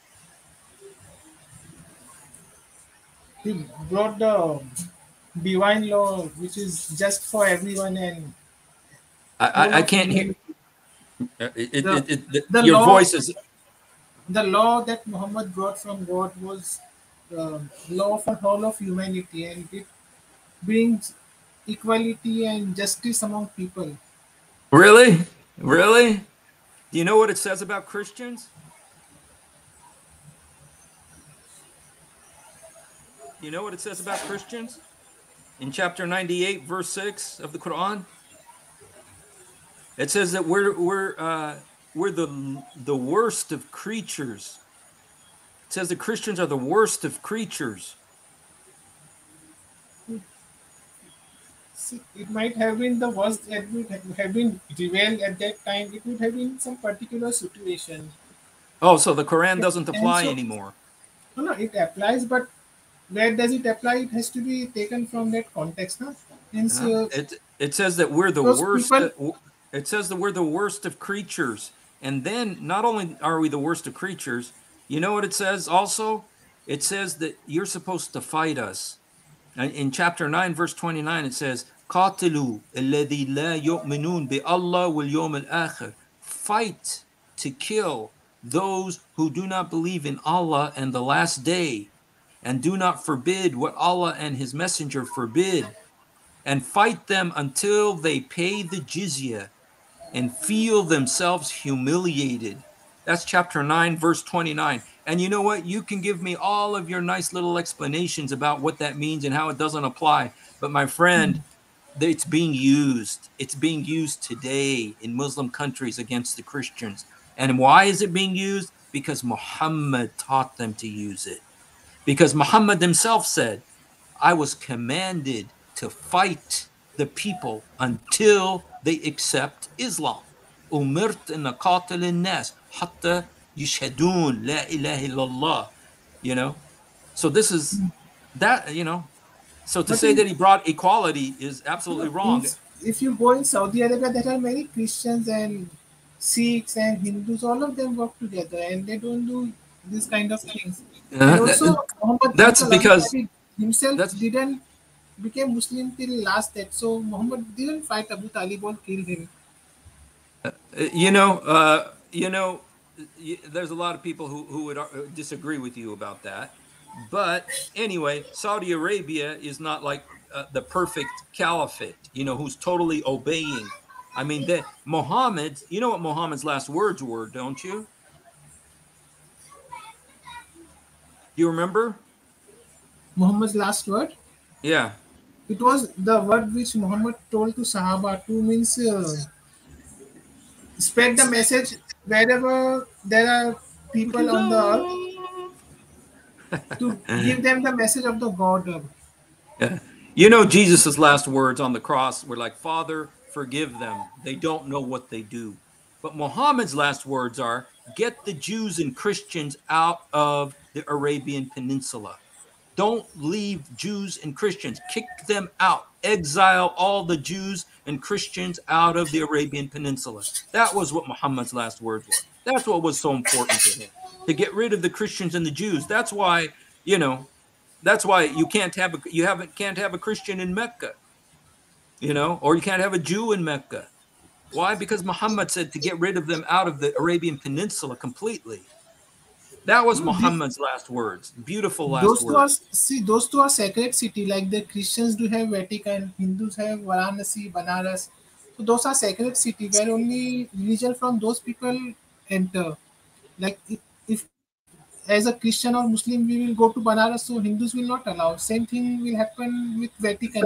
He brought the divine law, which is just for everyone, and I can't hear. Your law, voice is. The law that Muhammad brought from God was the law for all of humanity, and it brings equality and justice among people. Really? Really? Do you know what it says about Christians? You know what it says about Christians? In chapter 98, verse 6 of the Quran? It says that we're the worst of creatures. It says that Christians are the worst of creatures. It might have been the worst that would have been revealed at that time. It would have been some particular situation. Oh, so the Quran doesn't apply anymore. No, it applies, but where does it apply? It has to be taken from that context. Huh? And so it says that we're the worst. It says that we're the worst of creatures. And then not only are we the worst of creatures, you know what it says also? It says that you're supposed to fight us. In chapter 9, verse 29, it says, قَاتِلُوا الَّذِي لَا يُؤْمِنُونَ بِأَلَّهِ وَالْيَوْمِ الْآخِرِ. Fight to kill those who do not believe in Allah and the last day, and do not forbid what Allah and His Messenger forbid, and fight them until they pay the jizya and feel themselves humiliated. That's chapter 9, verse 29. And you know what? You can give me all of your nice little explanations about what that means and how it doesn't apply. But my friend, it's being used. It's being used today in Muslim countries against the Christians. And why is it being used? Because Muhammad taught them to use it. Because Muhammad himself said, I was commanded to fight the people until they accept Islam. Umirt an aqatil an-nas hatta yashhadun la ilaha illallah. You know, so this is that, you know, so to say that he brought equality is absolutely wrong. If you go in Saudi Arabia, there are many Christians and Sikhs and Hindus, all of them work together and they don't do this kind of things. And also, that's because himself didn't became Muslim till last death. So Muhammad didn't fight Abu Talib or kill him. You know, there's a lot of people who would disagree with you about that. But anyway, Saudi Arabia is not like the perfect caliphate, you know, who's totally obeying. I mean, Muhammad, you know what Muhammad's last words were, don't you? Do you remember? Muhammad's last word? Yeah. It was the word which Muhammad told to Sahaba to means spread the message wherever there are people on the earth to give them the message of the God. Yeah. You know, Jesus's last words on the cross were like, Father, forgive them. They don't know what they do. But Muhammad's last words are, get the Jews and Christians out of the Arabian Peninsula. Don't leave Jews and Christians. Kick them out. Exile all the Jews and Christians out of the Arabian Peninsula. That was what Muhammad's last words were. That's what was so important to him, to get rid of the Christians and the Jews. That's why, you know, that's why you can't have a Christian in Mecca, you know, or you can't have a Jew in Mecca. Why? Because Muhammad said to get rid of them out of the Arabian Peninsula completely. That was Muhammad's last words. Beautiful last words. Those two are sacred cities. Like the Christians do have Vatican, Hindus have Varanasi, Banaras. So those are sacred cities where only religion from those people enter. Like if as a Christian or Muslim we will go to Banaras, so Hindus will not allow. Same thing will happen with Vatican.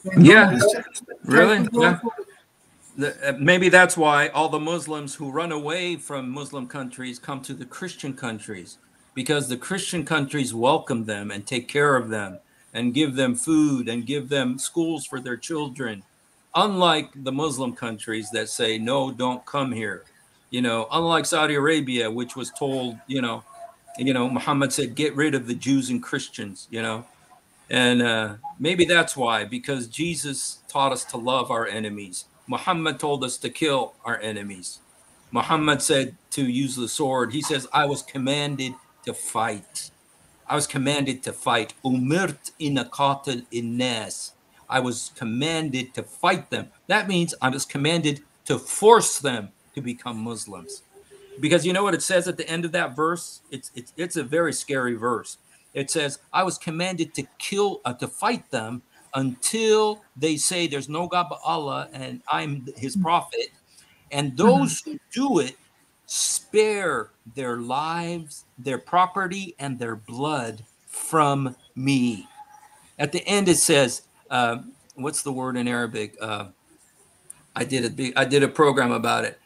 When Yeah, non-Christians try really? to go Yeah. to, Maybe that's why all the Muslims who run away from Muslim countries come to the Christian countries, because the Christian countries welcome them and take care of them and give them food and give them schools for their children. Unlike the Muslim countries that say, no, don't come here. Unlike Saudi Arabia, which was told, Muhammad said, get rid of the Jews and Christians, and maybe that's why, because Jesus taught us to love our enemies. Muhammad told us to kill our enemies. Muhammad said to use the sword. He says, I was commanded to fight. I was commanded to fight. Umirt inaqatil innas. I was commanded to fight them. That means I was commanded to force them to become Muslims. Because you know what it says at the end of that verse? It's a very scary verse. It says, I was commanded to fight them until they say there's no God but Allah and I'm his prophet. And those who do it spare their lives, their property, and their blood from me. At the end, it says, what's the word in Arabic? I did a program about it.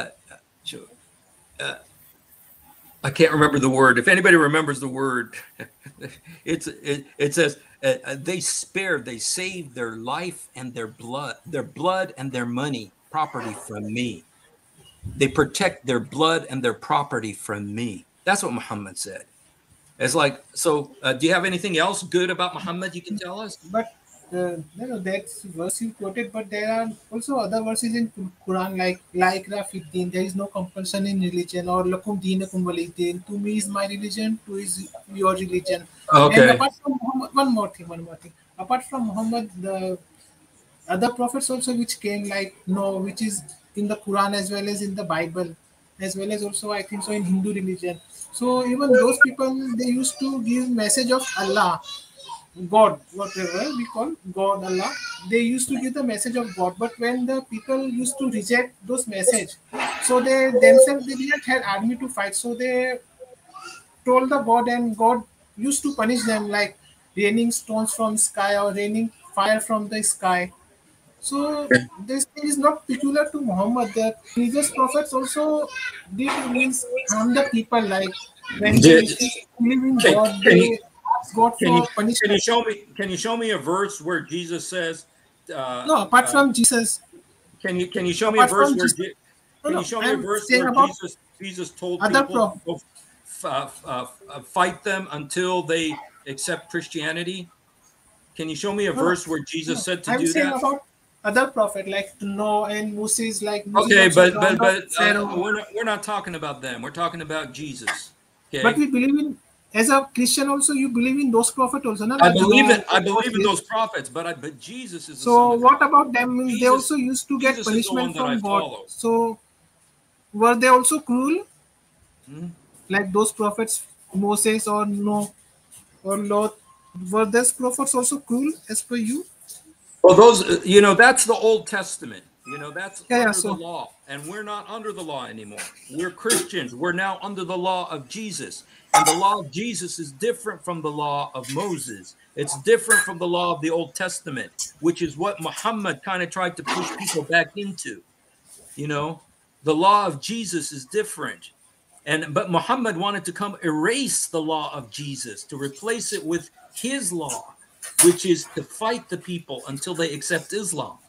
I can't remember the word. If anybody remembers the word, it says they save their life and their blood and their money, property from me. They protect their blood and their property from me. That's what Muhammad said. It's like, so do you have anything else good about Muhammad you can tell us? but that's verse you quoted, but there are also other verses in Quran like Rafiddin. There is no compulsion in religion, or lakum dinakum waliyadin. To me is my religion, to is your religion. And Okay. apart from Muhammad, one more thing. Apart from Muhammad, the other prophets also which came like no, which is in the Quran as well as in the Bible, as well as also I think so in Hindu religion. So even those people, they used to give message of Allah, God, whatever we call God, Allah, they used to give the message of God. But when the people used to reject those message, so they themselves they didn't have army to fight, so they told the God, and God used to punish them like raining stones from sky or raining fire from the sky. So this thing is not peculiar to Muhammad. The previous prophets also did means harm the people. Like when they Did, refuse to believe in can, God, can you they ask God can you for punishment. can you show me a verse where Jesus says No, apart from Jesus, can you show me a apart verse from where Jesus, no, can you no, show me a I'm verse saying where about Jesus told other people to pro. go fight them until they accept Christianity? Can you show me a No, no, verse where Jesus no. said to I'm do saying that? about other prophet like Noah and Moses. Like Moses Okay, also but drowned out Pharaoh. we're not talking about them. We're talking about Jesus. But Okay. we believe in, as a Christian also, you believe in those prophets also, no? Like Noah, I believe in Moses. those prophets, but Jesus is the Son So of God. what about them? Means they Jesus also used to get Jesus is the one punishment that I from God. follow. So were they also cruel, Hmm? like those prophets, Moses or no or Lot? Were those prophets also cruel as per you? Well, those, that's the Old Testament. That's Yeah, yeah. under the So law, and we're not under the law anymore. We're Christians. We're now under the law of Jesus. And the law of Jesus is different from the law of Moses. It's different from the law of the Old Testament, which is what Muhammad kind of tried to push people back into. The law of Jesus is different. But Muhammad wanted to come erase the law of Jesus, to replace it with his law, which is to fight the people until they accept Islam.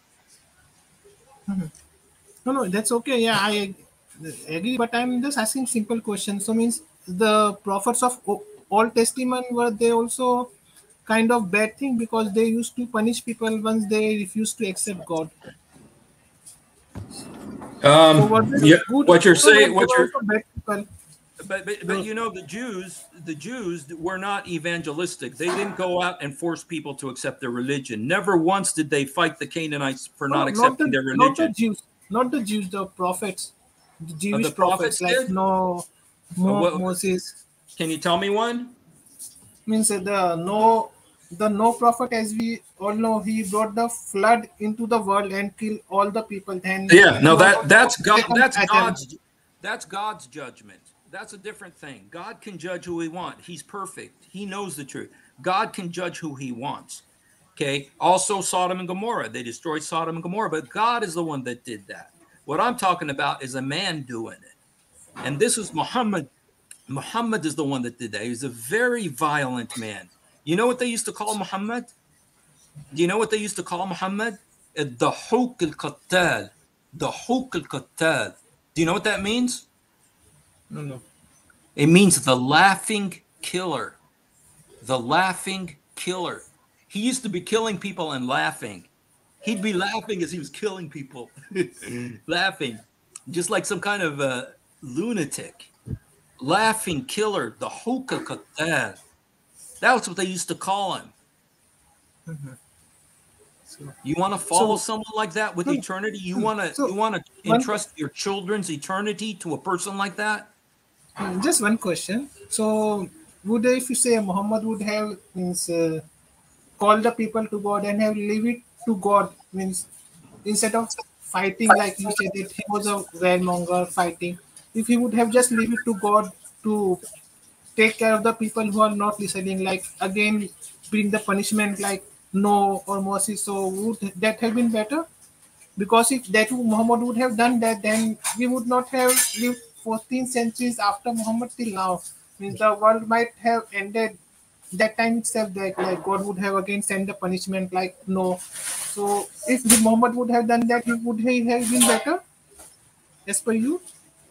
no, no, that's okay. Yeah, I agree. But I'm just asking simple questions. So means the prophets of Old Testament, were they also kind of bad thing because they used to punish people once they refused to accept God? So were they Yeah, good what you're or were saying, they what you're, also bad people? but The, the Jews were not evangelistic. They didn't go out and force people to accept their religion. Never once did they fight the Canaanites for no, not not accepting the their not the religion. Jews, not the Jews, the prophets, the The Jewish prophets prophets like did. no, What Moses. can you tell me one? Means the no prophet, as we all know, he brought the flood into the world and killed all the people. Then Yeah, no, he also that's God. second Adam. That's God's judgment. That's a different thing. God can judge who he wants. He's perfect. He knows the truth. God can judge who he wants. Okay. Also Sodom and Gomorrah. They destroyed Sodom and Gomorrah, but God is the one that did that. What I'm talking about is a man doing it. And this is Muhammad. Muhammad is the one that did that. He was a very violent man. You know what they used to call Muhammad? Do you know what they used to call Muhammad? الضحوك القتال. ضحوك القتال. Do you know what that means? No. It means the laughing killer. The laughing killer. He used to be killing people and laughing. He'd be laughing as he was killing people. Laughing. Just like some kind of lunatic. Laughing killer. The Hoka Qatar. That's what they used to call him. You want to follow someone like that with eternity? You want to entrust your children's eternity to a person like that? Just one question. So, would if you say Muhammad would have called the people to God and have leave it to God, means instead of fighting like you said that he was a warmonger fighting, if he would have just leave it to God to take care of the people who are not listening, like again bring the punishment like no or mercy, so would that have been better? Because if that Muhammad would have done that, then we would not have lived 14 centuries after Muhammad till now. Means the world might have ended that time itself. That like God would have again sent the punishment like no. So if Muhammad would have done that, would he have been better? As per you?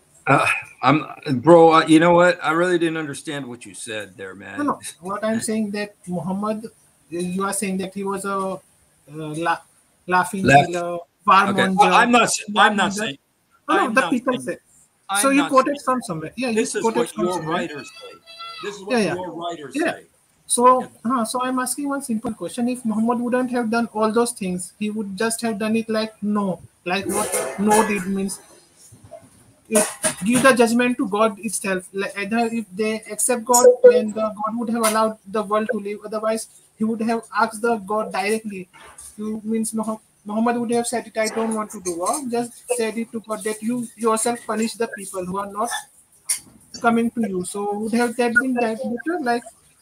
Bro, you know what? I really didn't understand what you said there, man. No. What I'm saying that Muhammad, you are saying that he was a laughing killer, okay. Well, I'm not saying. No, the people say. So you quoted from somewhere. Yeah, this is what your writers say. This is what your writers say. So, so I'm asking one simple question: if Muhammad wouldn't have done all those things, he would just have done it like no, like what no did means. Give the judgment to God itself. Like either if they accept God, then God would have allowed the world to live. Otherwise, he would have asked the God directly. You means Muhammad would have said it. I don't want to do wrong. Just said it to God that you yourself punish the people who are not coming to you. So would have that been that better? Like,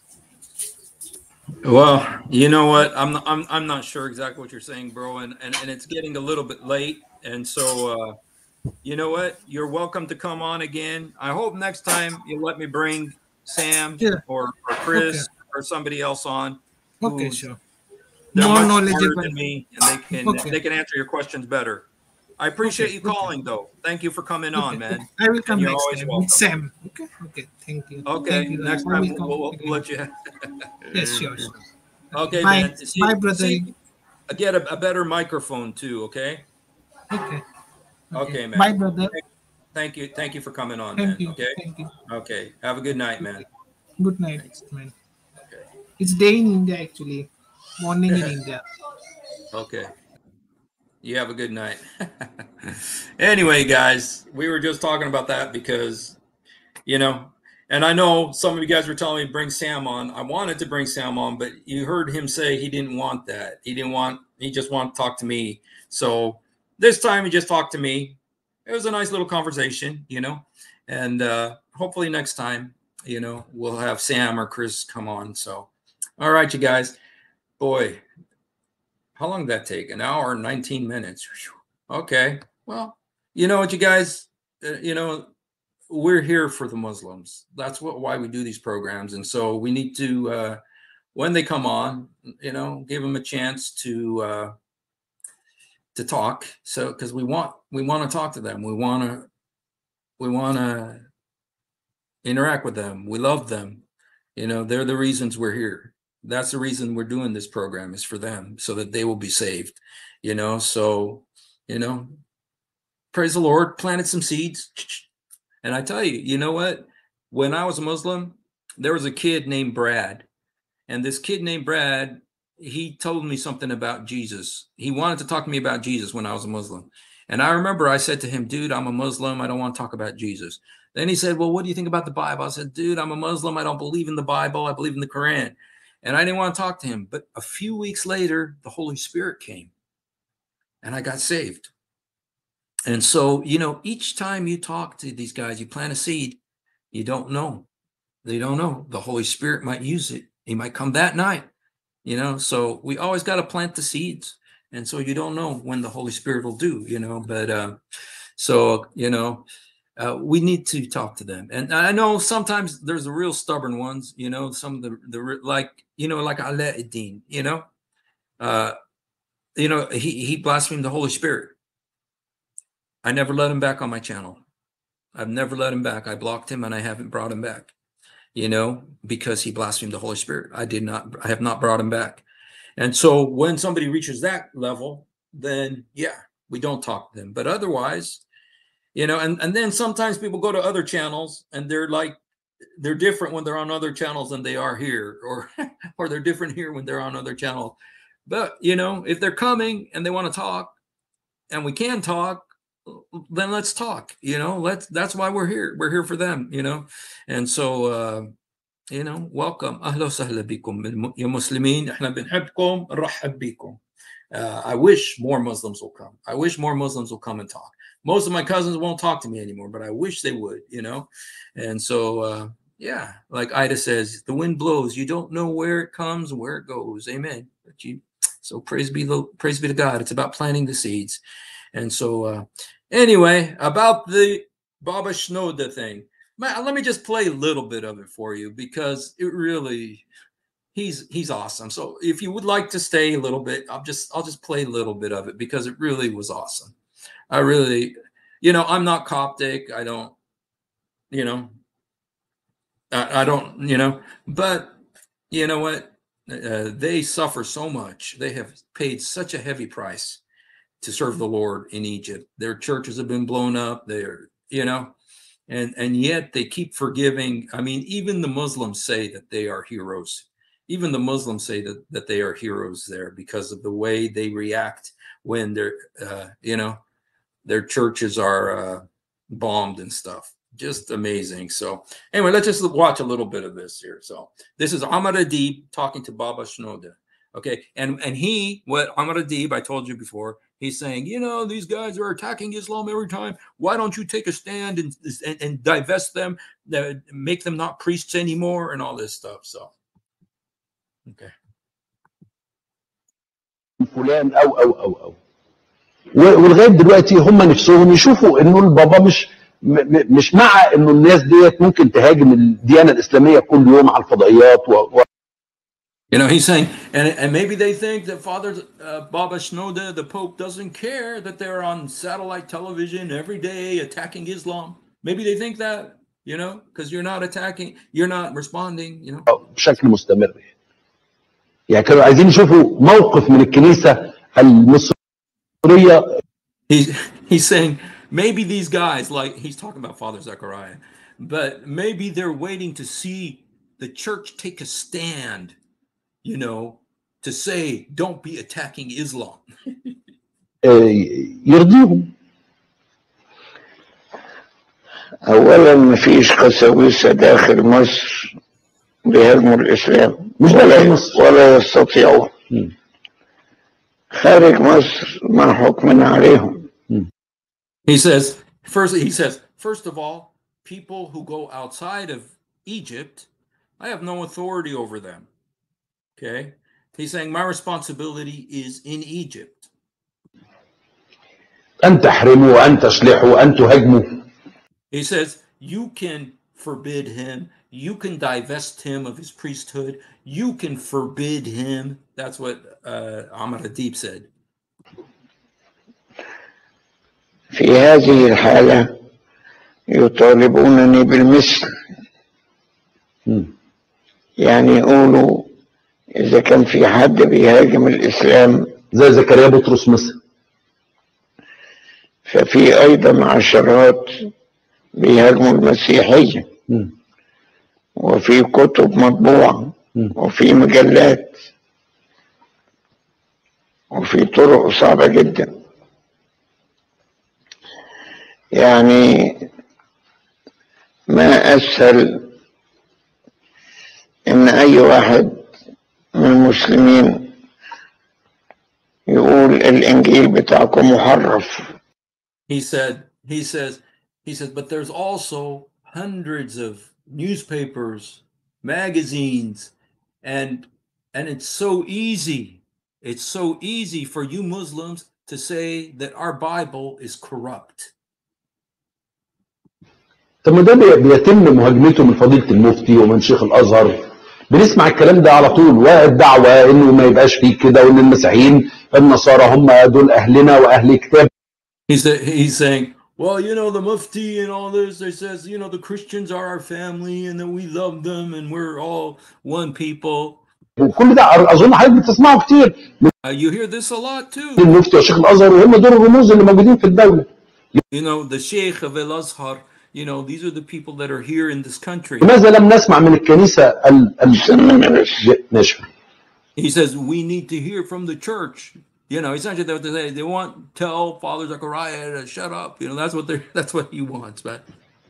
well, you know what? I'm not sure exactly what you're saying, bro, and it's getting a little bit late, and so. You know what? You're welcome to come on again. I hope next time you'll let me bring Sam or Chris or somebody else on. Okay, sure. They're more knowledgeable than me, and they can answer your questions better. I appreciate you calling, though. Thank you for coming on, man. I will come next time with Sam. Okay. Thank you. Okay. Thank you, next time we'll let you. Yes, sure. Okay, bye. Man. Bye, brother. Get a better microphone too. Okay. Okay, man. Bye, brother. Thank you for coming on, Thank man. you. Okay. Thank you. Okay. Have a good night, man. Good night, man. Okay. It's day in India, actually. Morning in India. Okay. You have a good night. Anyway, guys, we were just talking about that because, and I know some of you guys were telling me to bring Sam on. I wanted to bring Sam on, but you heard him say he didn't want that. He just wanted to talk to me. So this time he just talked to me. It was a nice little conversation, and hopefully next time, we'll have Sam or Chris come on. So, all right, you guys. Boy, how long did that take? An hour and 19 minutes. Okay. Well, you know what, you guys, we're here for the Muslims. That's why we do these programs. And so we need to, when they come on, give them a chance to talk. So, because we want to talk to them. We want to interact with them. We love them. They're the reasons we're here. That's the reason we're doing this program, is for them, so that they will be saved. So, praise the Lord, planted some seeds. And I tell you, you know what? When I was a Muslim, there was a kid named Brad. And this kid named Brad, he told me something about Jesus. He wanted to talk to me about Jesus when I was a Muslim. And I remember I said to him, dude, I'm a Muslim. I don't want to talk about Jesus. Then he said, well, what do you think about the Bible? I said, dude, I'm a Muslim. I don't believe in the Bible. I believe in the Quran. And I didn't want to talk to him. But a few weeks later, the Holy Spirit came and I got saved. And so, each time you talk to these guys, you plant a seed, you don't know. They don't know. The Holy Spirit might use it. He might come that night. you know. So we always got to plant the seeds, and so you don't know when the Holy Spirit will do, you know. But so you know, we need to talk to them. And I know sometimes there's the real stubborn ones, you know, some of the like, you know, like Alaeddin, you know, he blasphemed the Holy Spirit. I never let him back on my channel. I've never let him back. I blocked him and I haven't brought him back, you know, because he blasphemed the Holy Spirit. I have not brought him back. And so when somebody reaches that level, then yeah, we don't talk to them. But otherwise, you know, and then sometimes people go to other channels and they're different when they're on other channels than they are here, or they're different here when they're on other channels. But you know, if they're coming and they want to talk and we can talk, then let's talk, you know. That's why we're here for them, you know. And so you know, welcome. أهلا وسهلا بكم يا مسلمين. إحنا بنحبكم. نرحب بكم. I wish more Muslims will come. I wish more Muslims will come and talk. Most of my cousins won't talk to me anymore, but I wish they would, you know. And so yeah, like Ida says, the wind blows. You don't know where it comes and where it goes. Amen. So praise be to God. It's about planting the seeds. And so anyway, about the Baba Shnoda thing, let me just play a little bit of it for you, because it really, he's awesome. So if you would like to stay a little bit, I'll just play a little bit of it, because it really was awesome. I really, you know, I'm not Coptic. I don't, you know, I don't, you know, but you know what? They suffer so much. They have paid such a heavy price to serve the Lord in Egypt. Their churches have been blown up. They're, you know, and yet they keep forgiving. I mean, even the Muslims say that they are heroes. Even the Muslims say that they are heroes there, because of the way they react when they're, you know, their churches are bombed and stuff. Just amazing. So anyway, let's just watch a little bit of this here. So this is Ahmad Adib talking to Baba Shnoda. Okay, and what Ahmad Adib, I told you before, he's saying, you know, these guys are attacking Islam every time. Why don't you take a stand and divest them, make them not priests anymore, and all this stuff. So okay. فلان او ولغايه دلوقتي هم نفسهم يشوفوا انه البابا مش مع انه الناس ديت ممكن تهاجم الديانه الاسلاميه كل يوم على الفضائيات You know, he's saying, and maybe they think that Father Baba Shnoda, the Pope, doesn't care that they're on satellite television every day attacking Islam. Maybe they think that, you know, because you're not attacking, you're not responding, you know. بشكل مستمر. يعني كانوا عايزين يشوفوا موقف من الكنيسه المصريه. He's saying maybe these guys, like he's talking about Father Zechariah, but maybe they're waiting to see the church take a stand, you know, to say, don't be attacking Islam. يرضيهم. اولا مفيش قساوسه داخل مصر بيهاجموا الاسلام ولا يستطيعون. خارج مصر ما حكمنا عليهم. He says, first of all, people who go outside of Egypt, I have no authority over them. Okay? He's saying my responsibility is in Egypt. أن تحرموا وأن تشلحوا وأن تهاجموا. He says, you can forbid him, you can divest him of his priesthood, you can forbid him. That's what Ahmad Adib said. في هذه الحالة يطالبونني بالمثل. يعني يقولوا إذا كان في حد بيهاجم الإسلام زي زكريا بطرس مثلا، ففي أيضا عشرات بيهاجموا المسيحية، وفي كتب مطبوعة، وفي مجلات، وفي طرق صعبة جدا. يعني ما أسهل إن أي واحد من المسلمين يقول الإنجيل بتاعكم محرف. He says, but there's also hundreds of newspapers, magazines, and And it's so easy. It's so easy for you Muslims to say that our Bible is corrupt. طب ما ده بيتم مهاجمته من فضيلة المفتي ومن شيخ الازهر. بنسمع الكلام ده على طول، والدعوه انه ما يبقاش فيه كده، وان المسيحيين النصارى هم دول اهلنا واهل كتاب. He's saying, well, you know, the Mufti and all this, they says, you know, the Christians are our family and that we love them and we're all one people. وكل ده اظن حضرتك بتسمعه كتير You hear this a lot too. من المفتي وشيخ الازهر، وهم دول الرموز اللي موجودين في الدوله. You know, the Sheikh of Al-Azhar, you know, these are the people that are here in this country. لماذا لم نسمع من الكنيسه نشر؟ He says we need to hear from the church. You know, essentially they want tell Father Zechariah to shut up. You know, that's what he wants. But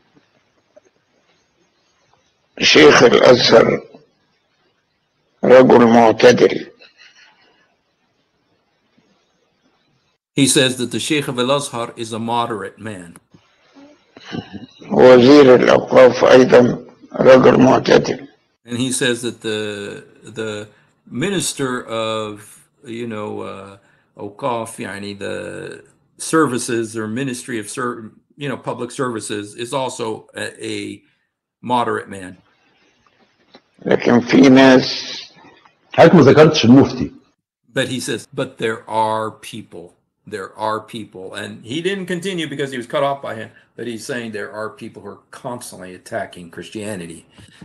شيخ الأزهر رجل معتدل. he says that the Sheikh of Al-Azhar is a moderate man. وزير الأوقاف أيضا رجل معتدل. And he says that the minister of, you know, Awqaf, yani the services or ministry of, you know, public services is also a moderate man. لكن في ناس. حضرتك ما ذكرتش المفتي. But he says, but there are people. There are people. And he didn't continue because he was cut off by him, but he's saying there are people who are constantly attacking Christianity.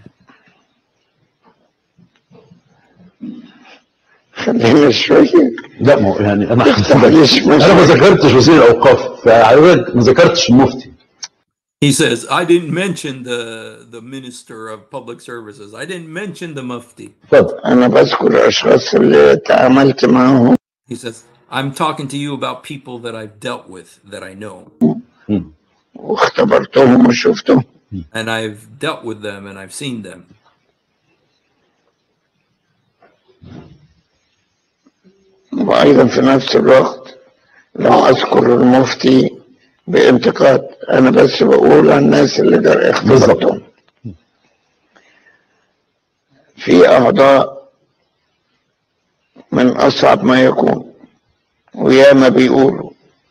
خلينا شوية. لا يعني انا ما ذكرتش وزير الاوقاف، فحضرتك ما ذكرتش المفتي. He says, I didn't mention the minister of public services. I didn't mention the mufti. أنا بذكر الأشخاص اللي تعاملت معهم. He says, I'm talking to you about people that I've dealt with, that I know. واختبرتهم وشفتهم. And I've dealt with them and I've seen them. وأيضا في نفس الوقت لم أذكر المفتي بانتقاد، أنا بس بقول عن الناس اللي اختبرتهم. في أعضاء من أصعب ما يكون، وياما بيقولوا،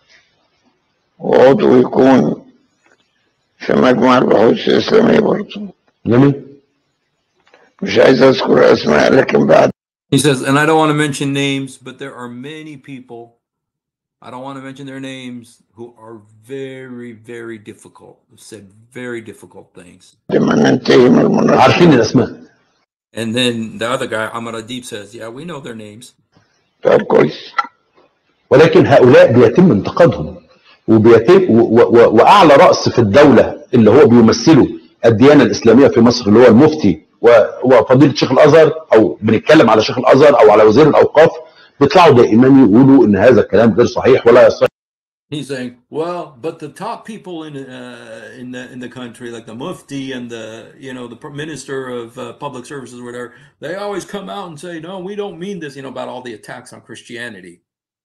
وعضو يكون في مجمع البحوث الإسلامية برضه. جميل. مش عايز أذكر أسماء لكن بعد. He says, and I don't want to mention names, but there are many people, I don't want to mention their names, who are very, very difficult, have said very difficult things. عارفين الأسماء. And then the other guy, Ahmad Adib, says, yeah, we know their names. طب كويس. ولكن هؤلاء بيتم انتقادهم، وبيتم وأعلى رأس في الدولة اللي هو بيمثله الديانة الإسلامية في مصر اللي هو المفتي وفضيلة شيخ الازهر، او بنتكلم على شيخ الازهر او على وزير الاوقاف، بيطلعوا دائما يقولوا ان هذا الكلام غير صحيح ولا يصح. He's saying, well, but the top people in the country, like the mufti and the, you know, the minister of public services or whatever, they always come out and say, no, we don't mean this, you know, about all the attacks on Christianity.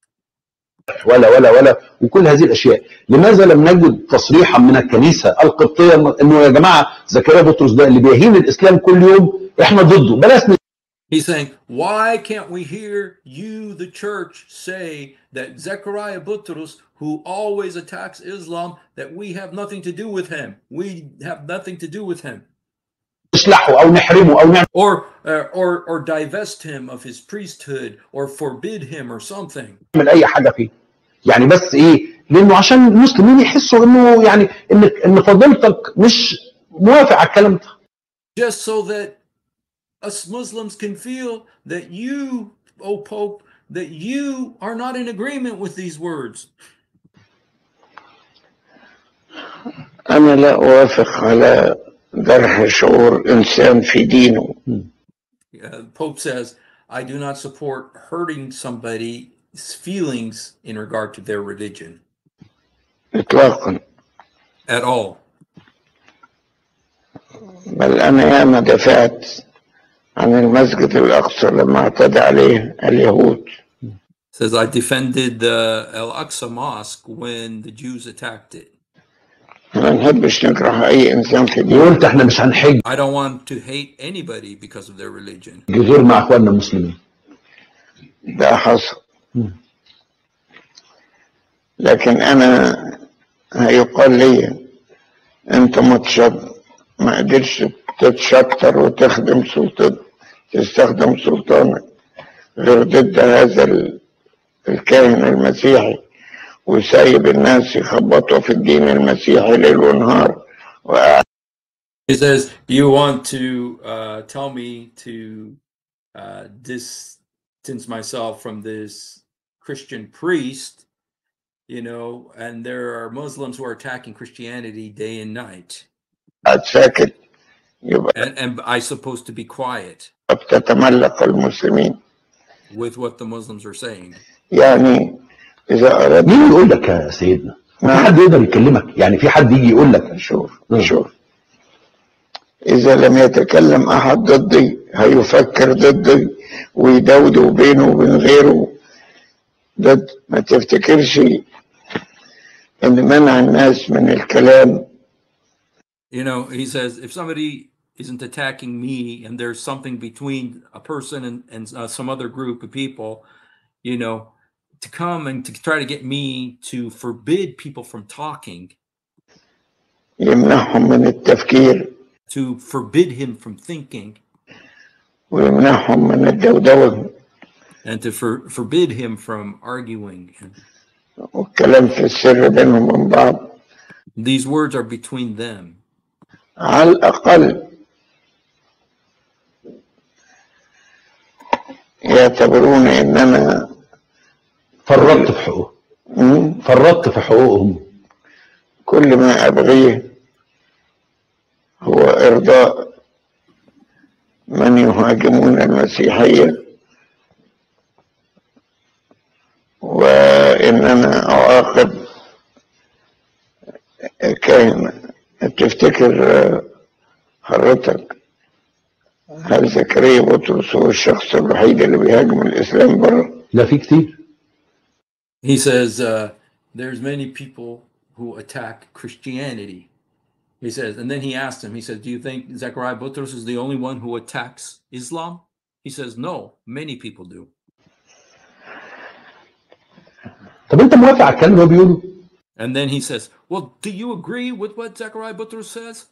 ولا وكل هذه الاشياء. لماذا لم نجد تصريحا من الكنيسه القبطيه انه يا جماعه زكريا بطرس ده اللي بيهين الاسلام كل يوم احنا ضده بلاش. He's saying, why can't we hear you, the church, say that Zechariah Butros, who always attacks Islam, that we have nothing to do with him. We have nothing to do with him. أو نحرمه أو نعمل. Or divest him of his priesthood or forbid him or something. من أي حاجة فيه. يعني بس إيه؟ لأنه عشان المسلمين يحسوا إنه يعني إن فضيلتك مش موافق على الكلام ده. Just so that us Muslims can feel that you, O Pope, that you are not in agreement with these words. أنا لا أوافق على جرح شعور إنسان في دينه. The Pope says, I do not support hurting somebody's feelings in regard to their religion. إطلاقا. At all. بل أنا ياما دفعت عن المسجد الأقصى لما اعتدى عليه اليهود. Says I defended the Al-Aqsa Mosque when the Jews attacked it. ما نحبش نكره أي إنسان في دينه. وقلت احنا مش هنحج I don't want to hate anybody because of their religion. غير مع اخواننا المسلمين. ده حصل. مم. لكن أنا هيقال لي أنت ما قدرتش تتشطر وتخدم تستخدم سلطانك غير ضد هذا الكاهن المسيحي، وسايب الناس يخبطوا في الدين المسيحي ليل ونهار. He says, you want to tell me to distance myself from this Christian priest, you know, and there are Muslims who are attacking Christianity day and night. ساكت يبقى And I'm supposed to be quiet بتتملق المسلمين. with what the Muslims are saying. يعني إذا أردت مين يقول لك يا سيدنا؟ في حد يقدر يكلمك؟ يعني في حد يجي يقول لك؟ شوف إذا لم يتكلم أحد ضدي هيفكر ضدي ويدودوا بينه وبين غيره ضد. ما تفتكرش إن منع الناس من الكلام. You know, he says, if somebody isn't attacking me and there's something between a person and some other group of people, you know, to come and to try to get me to forbid people from talking, يمنعهم من التفكير to forbid him from thinking, ويمنعهم من الدودوة and to forbid him from arguing. والكلام في السر بينهم وبين بعض. These words are between them. على الأقل يعتبرون إن أنا فرطت في حقوقهم. فرطت في حقوقهم. كل ما أبغيه هو إرضاء من يهاجمون المسيحية، وإن أنا أعاقب كاهن. تفتكر حضرتك هل زكريا بطرس هو الشخص الوحيد اللي بيهاجم الإسلام بره؟ لا، في كتير. He says, there's many people who attack Christianity. He says, and then he asked him, he says, do you think Zechariah Butros is the only one who attacks Islam? He says, no, many people do. طب انت موافق على الكلام اللي هو بيقوله؟ And then he says, well, do you agree with what Zechariah Butros says?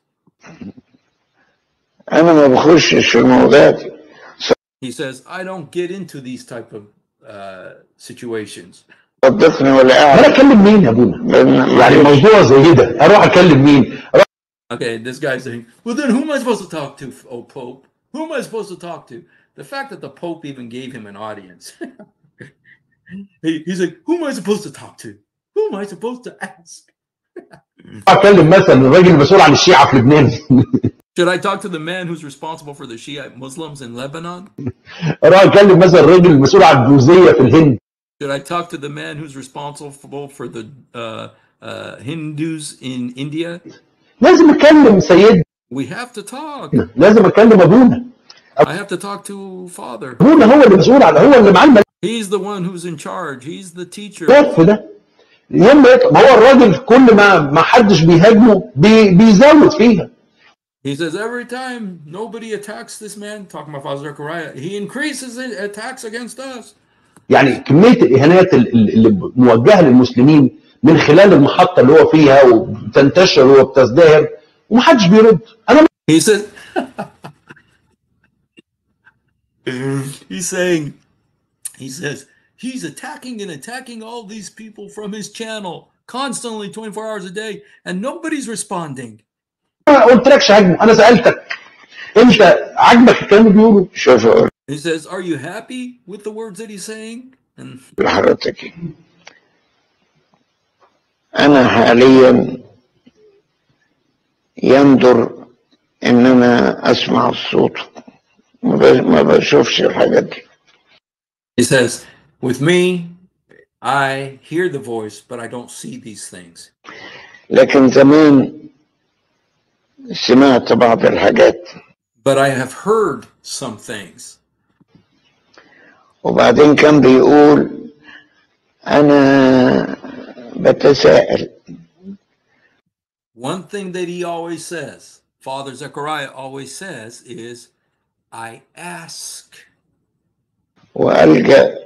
أنا ما بخشش في الموضوع دي. He says, I don't get into these type of situations. صدقني ولا انا اكلم مين يا ابونا؟ يعني موضوع زي ده اروح اكلم مين؟ Okay, this guy's saying, well, then who am I supposed to talk to, oh Pope? Who am I supposed to talk to? The fact that the Pope even gave him an audience. He's like, who am I supposed to talk to? Who am I supposed to ask? اكلم مثلا الراجل المسؤول عن الشيعة في لبنان. Should I talk to the man who's responsible for the Shiite Muslims in Lebanon? اروح اكلم مثلا الراجل المسؤول عن الدروزية في الهند. Should I talk to the man who's responsible for the Hindus in India? لازم اكلم سيدنا. We have to talk. لازم اكلم ابونا. I have to talk to Father. ابونا هو اللي مسؤول عن، هو اللي معاه He's the one who's in charge. He's the teacher. الملف ده. ما هو الراجل كل ما حدش بيهاجمه بيزود فيها. He says every time nobody attacks this man, talking about Father Zechariah, he increases attacks against us. يعني كمية الإهانات اللي موجهة للمسلمين من خلال المحطة اللي هو فيها وبتنتشر وبتزدهر ومحدش بيرد. أنا He says, he says, he's attacking all these people from his channel constantly 24 hours a day and nobody's responding. ما قلتلكش هاجمه، أنا سألتك أنت عاجبك الكلام اللي بيقوله؟ شوف He says, are you happy with the words that he's saying? And لحضرتك أنا حاليا يندر إن أنا أسمع الصوت، ما بشوفش الحاجات دي. He says, with me, I hear the voice, but I don't see these things. لكن زمان سمعت بعض الحاجات. But I have heard some things. وبعدين كان بيقول أنا بتساءل One thing that he always says, Father Zechariah always says, is, I ask. وألجأ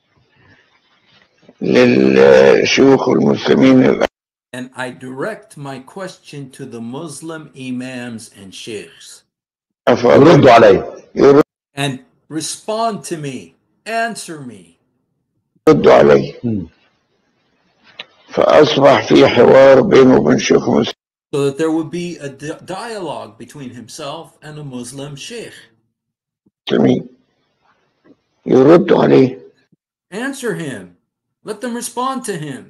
للشيوخ المسلمين And I direct my question to the Muslim imams and sheikhs. الأفاضل يردوا عليا. And respond to me. Answer me. يردوا علي. فأصبح في حوار بينه وبين شيوخ مسلم. So that there would be a dialogue between himself and a Muslim sheikh. يردوا عليه. Answer him. Let them respond to him.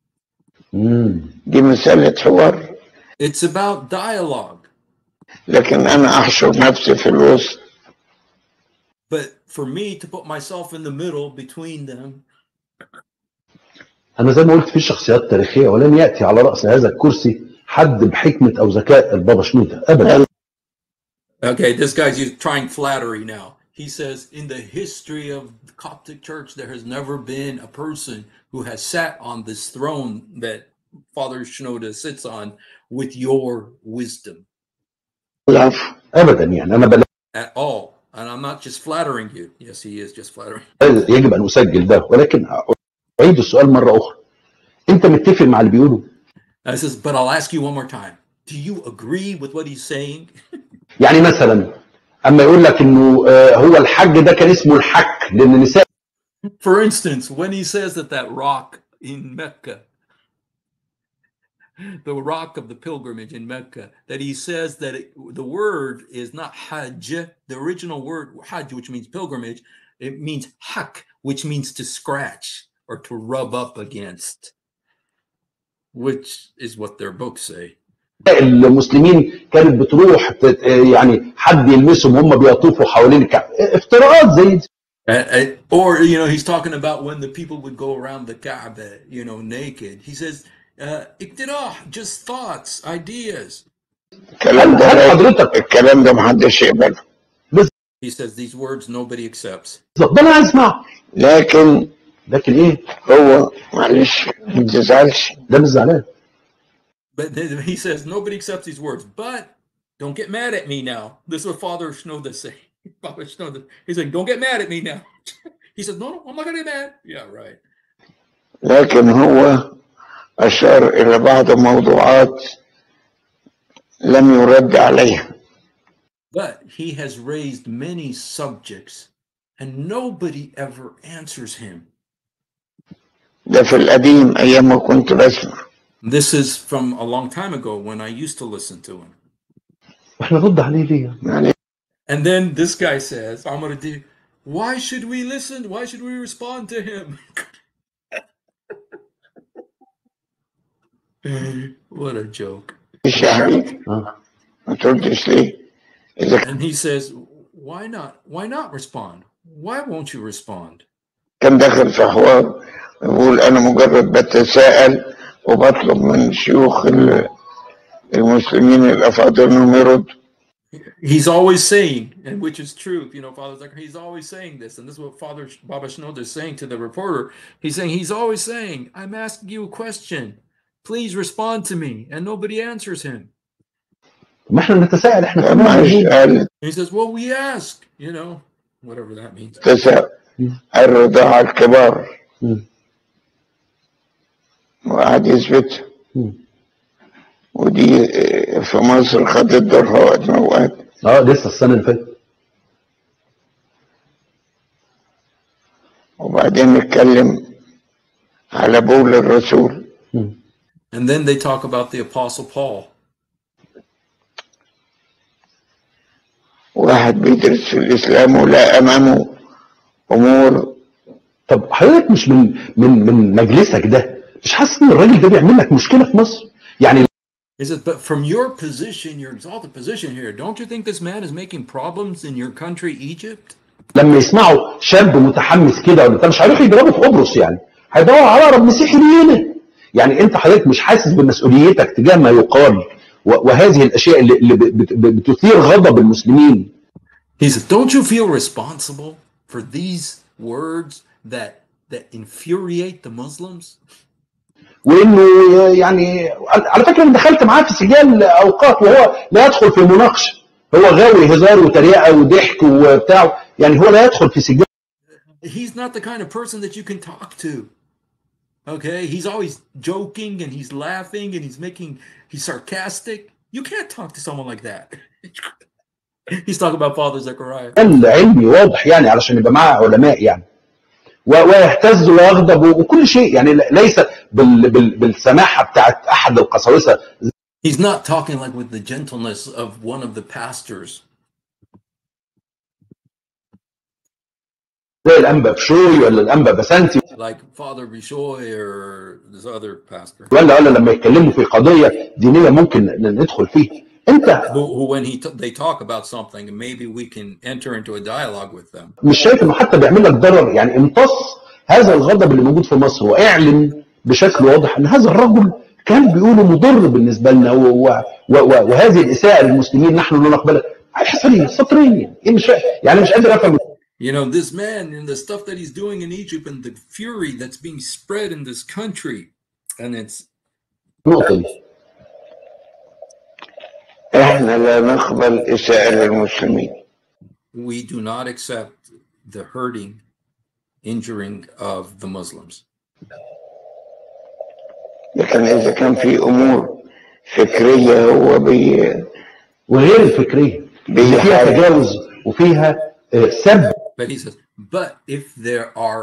دي مسألة حوار. It's about dialogue. لكن أنا أحشر نفسي في الوسط. But for me to put myself in the middle between them. أنا زي ما قلت في شخصيات تاريخية ولم يأتي على رأس هذا الكرسي حد بحكمة أو ذكاء البابا شنودة أبدا. Okay, this guy's trying flattery now. He says, in the history of the Coptic Church, there has never been a person who has sat on this throne that Father Shinoda sits on with your wisdom. أبدا يعني أنا At all. And I'm not just flattering you. Yes, he is just flattering. يجب أن أسجل ده ولكن أعيد السؤال مرة أخرى. أنت متفق مع اللي بيقوله؟ I says, but I'll ask you one more time. Do you agree with what he's saying? يعني مثلا أما يقول لك إنه هو الحج ده كان اسمه الحك لأن النساء. For instance, when he says that rock in Mecca, the rock of the pilgrimage in Mecca, that he says that the word is not hajj, the original word hajj, which means pilgrimage, it means hak, which means to scratch or to rub up against, which is what their books say. المسلمين كانت بتروح يعني حد يلمسهم هم بيطوفوا حوالين الكعبة. افتراءات زي دي. Or, you know, he's talking about when the people would go around the Kaaba, you know, naked. He says, اقتراح, just thoughts, ideas. الكلام ده محدش يقبله. He says these words nobody accepts. ده انا عايز اسمعه. لكن ايه؟ هو معلش ما تزعلش. ده مش زعلان. But he says nobody accepts these words. But don't get mad at me now. This is what Father Shnoda is saying. Father Shnoda, he's like, don't get mad at me now. He says, no, I'm not going to get mad. Yeah, right. لكن هو أشار إلى بعض موضوعات لم يرد عليها. But he has raised many subjects and nobody ever answers him. ده في القديم أيام ما كنت بسمع. This is from a long time ago when I used to listen to him. واحنا نرد عليه ليه؟ And then this guy says, I'm going to do, why should we listen? Why should we respond to him? What a joke. And he says, why not? Why not respond? Why won't you respond? كان داخل في حوار يقول أنا مجرد بتساءل وبطلب من شيوخ المسلمين الأفاضل إنهم يردوا. He's always saying, and which is true, you know, Father Zechariah, he's always saying this, and this is what Father Baba Shnoda is saying to the reporter. He's always saying, I'm asking you a question. Please respond to me, and nobody answers him. ما احنا نتساءل احنا كمان. He says, well, we ask, you know, whatever that means. تساءل الرضاعة الكبار وقعد يثبت ودي في مصر خدت دورها وقت ما وقت. لسه السنة اللي فاتت. وبعدين نتكلم على بول الرسول. And then they talk about the Apostle Paul. واحد بيدرس في الإسلام ولا أمامه أمور. طب حضرتك مش من مجلسك ده مش حاسس إن الراجل ده بيعمل لك مشكلة في مصر؟ يعني He says, but from your position, your exalted position here, don't you think this man is making problems in your country, Egypt? لما يسمعوا شاب متحمس كده ولا انت مش هيروح يضربه في قبرص يعني هيدور على اقرب مسيحي لينا. يعني انت حضرتك مش حاسس بمسؤوليتك تجاه ما يقال وهذه الاشياء اللي بتثير غضب المسلمين. He says, don't you feel responsible for these words that infuriate the Muslims? وانه يعني على فكره انا دخلت معاه في سجال اوقات وهو لا يدخل في مناقشه، هو غاوي هزار وتريقه وضحك وبتاع، يعني هو لا يدخل في سجال. He's not the kind of person that you can talk to. Okay, he's always joking and he's laughing and he's sarcastic. You can't talk to someone like that. He's talking about Father Zechariah. علمي واضح يعني علشان يبقى معاه علماء يعني، ويهتز ويغضب وكل شيء، يعني ليس بالسماحه بتاعت احد القساوسه. He's not talking like with the gentleness of one of the pastors. زي الانبا بشوي ولا الانبا بسنتي، Like Father Bishoy or this other pastor. ولا لما يتكلموا في قضيه دينيه ممكن ندخل فيها. انت who when they talk about something maybe we can enter into a dialogue with them. مش شايف انه حتى بيعمل لك ضرر؟ يعني امتص هذا الغضب اللي موجود في مصر واعلن بشكل واضح ان هذا الرجل كان بيقوله مضر بالنسبه لنا وهذه الاساءه للمسلمين نحن لا نقبلها. حصريا سطرين يعني مش قادر افهم. You know, this man and the stuff that he's doing in Egypt and the fury that's being spread in this country, and it's النقطه دي احنا لا نقبل إساءة للمسلمين. we do not accept the hurting, injuring of the Muslims. لكن إذا كان في أمور فكرية هو وغير الفكريه اللي فيها تجاوز وفيها سب. But he says, but if there are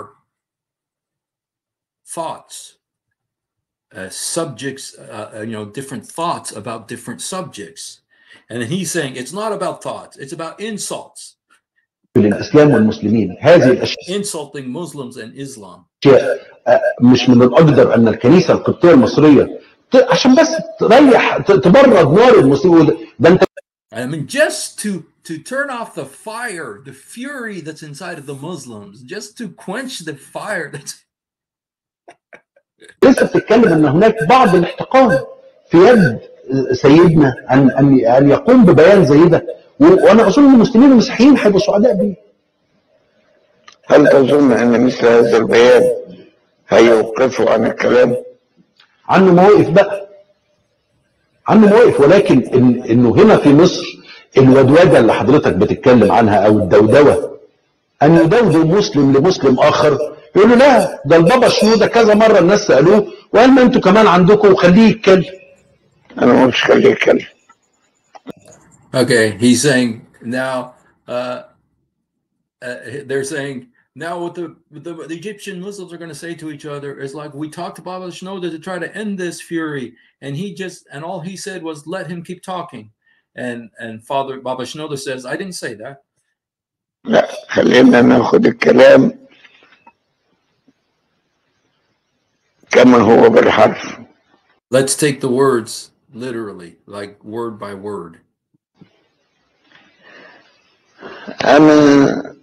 thoughts, subjects, different thoughts about different subjects, and then he's saying it's not about thoughts, it's about insults. للإسلام والمسلمين هذه الأشياء Insulting Muslims and Islam. مش من الأقدر أن الكنيسة القبطية المصرية عشان بس تريح تبرد نار المسلمين ده أنت. I mean, just to turn off the fire, the fury that's inside of the Muslims, just to quench the fire that's. لسه بتتكلم ان هناك بعض الاحتقان في يد سيدنا ان يقوم ببيان زي ده، وانا اظن ان المسلمين المسيحيين هيبقوا سعداء بيه. هل تظن ان مثل هذا البيان هيوقفوا عن الكلام؟ عنه مواقف بقى، عنه مواقف، ولكن انه هنا في مصر الودوده اللي حضرتك بتتكلم عنها او الدودوه، ان يدودوا مسلم لمسلم اخر يقول له لا ده البابا شنودة كذا مره الناس سالوه وقال ما انتوا كمان عندكم وخليه يتكلم. انا ما قلتش خليه يتكلم. Okay, he's saying now they're saying now what the Egyptian Muslims are going to say to each other is like, we talked to Baba Shnoda to try to end this fury, and all he said was let him keep talking, and Father Baba Shnoda says I didn't say that. لا خلينا ناخد الكلام كما هو بالحرف. Let's take the words literally, like word by word. أنا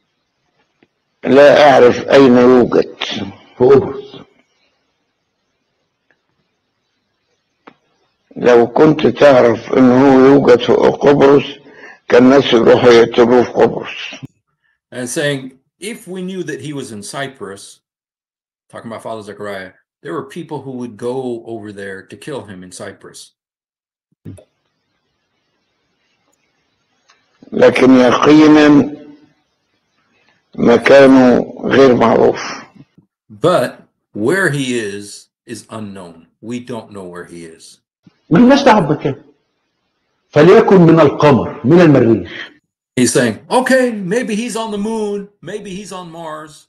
لا أعرف أين يوجد في قبرص. لو كنت تعرف إنه هو يوجد في قبرص كان الناس يروحوا يقتلوه في قبرص. And saying if we knew that he was in Cyprus, talking about Father Zechariah, there were people who would go over there to kill him in Cyprus. لكن يقينا مكانه غير معروف. But where he is unknown. We don't know where he is. مالناش دعوه بمكانه. فليكن من القمر من المريخ. He's saying, okay, maybe he's on the moon, maybe he's on Mars.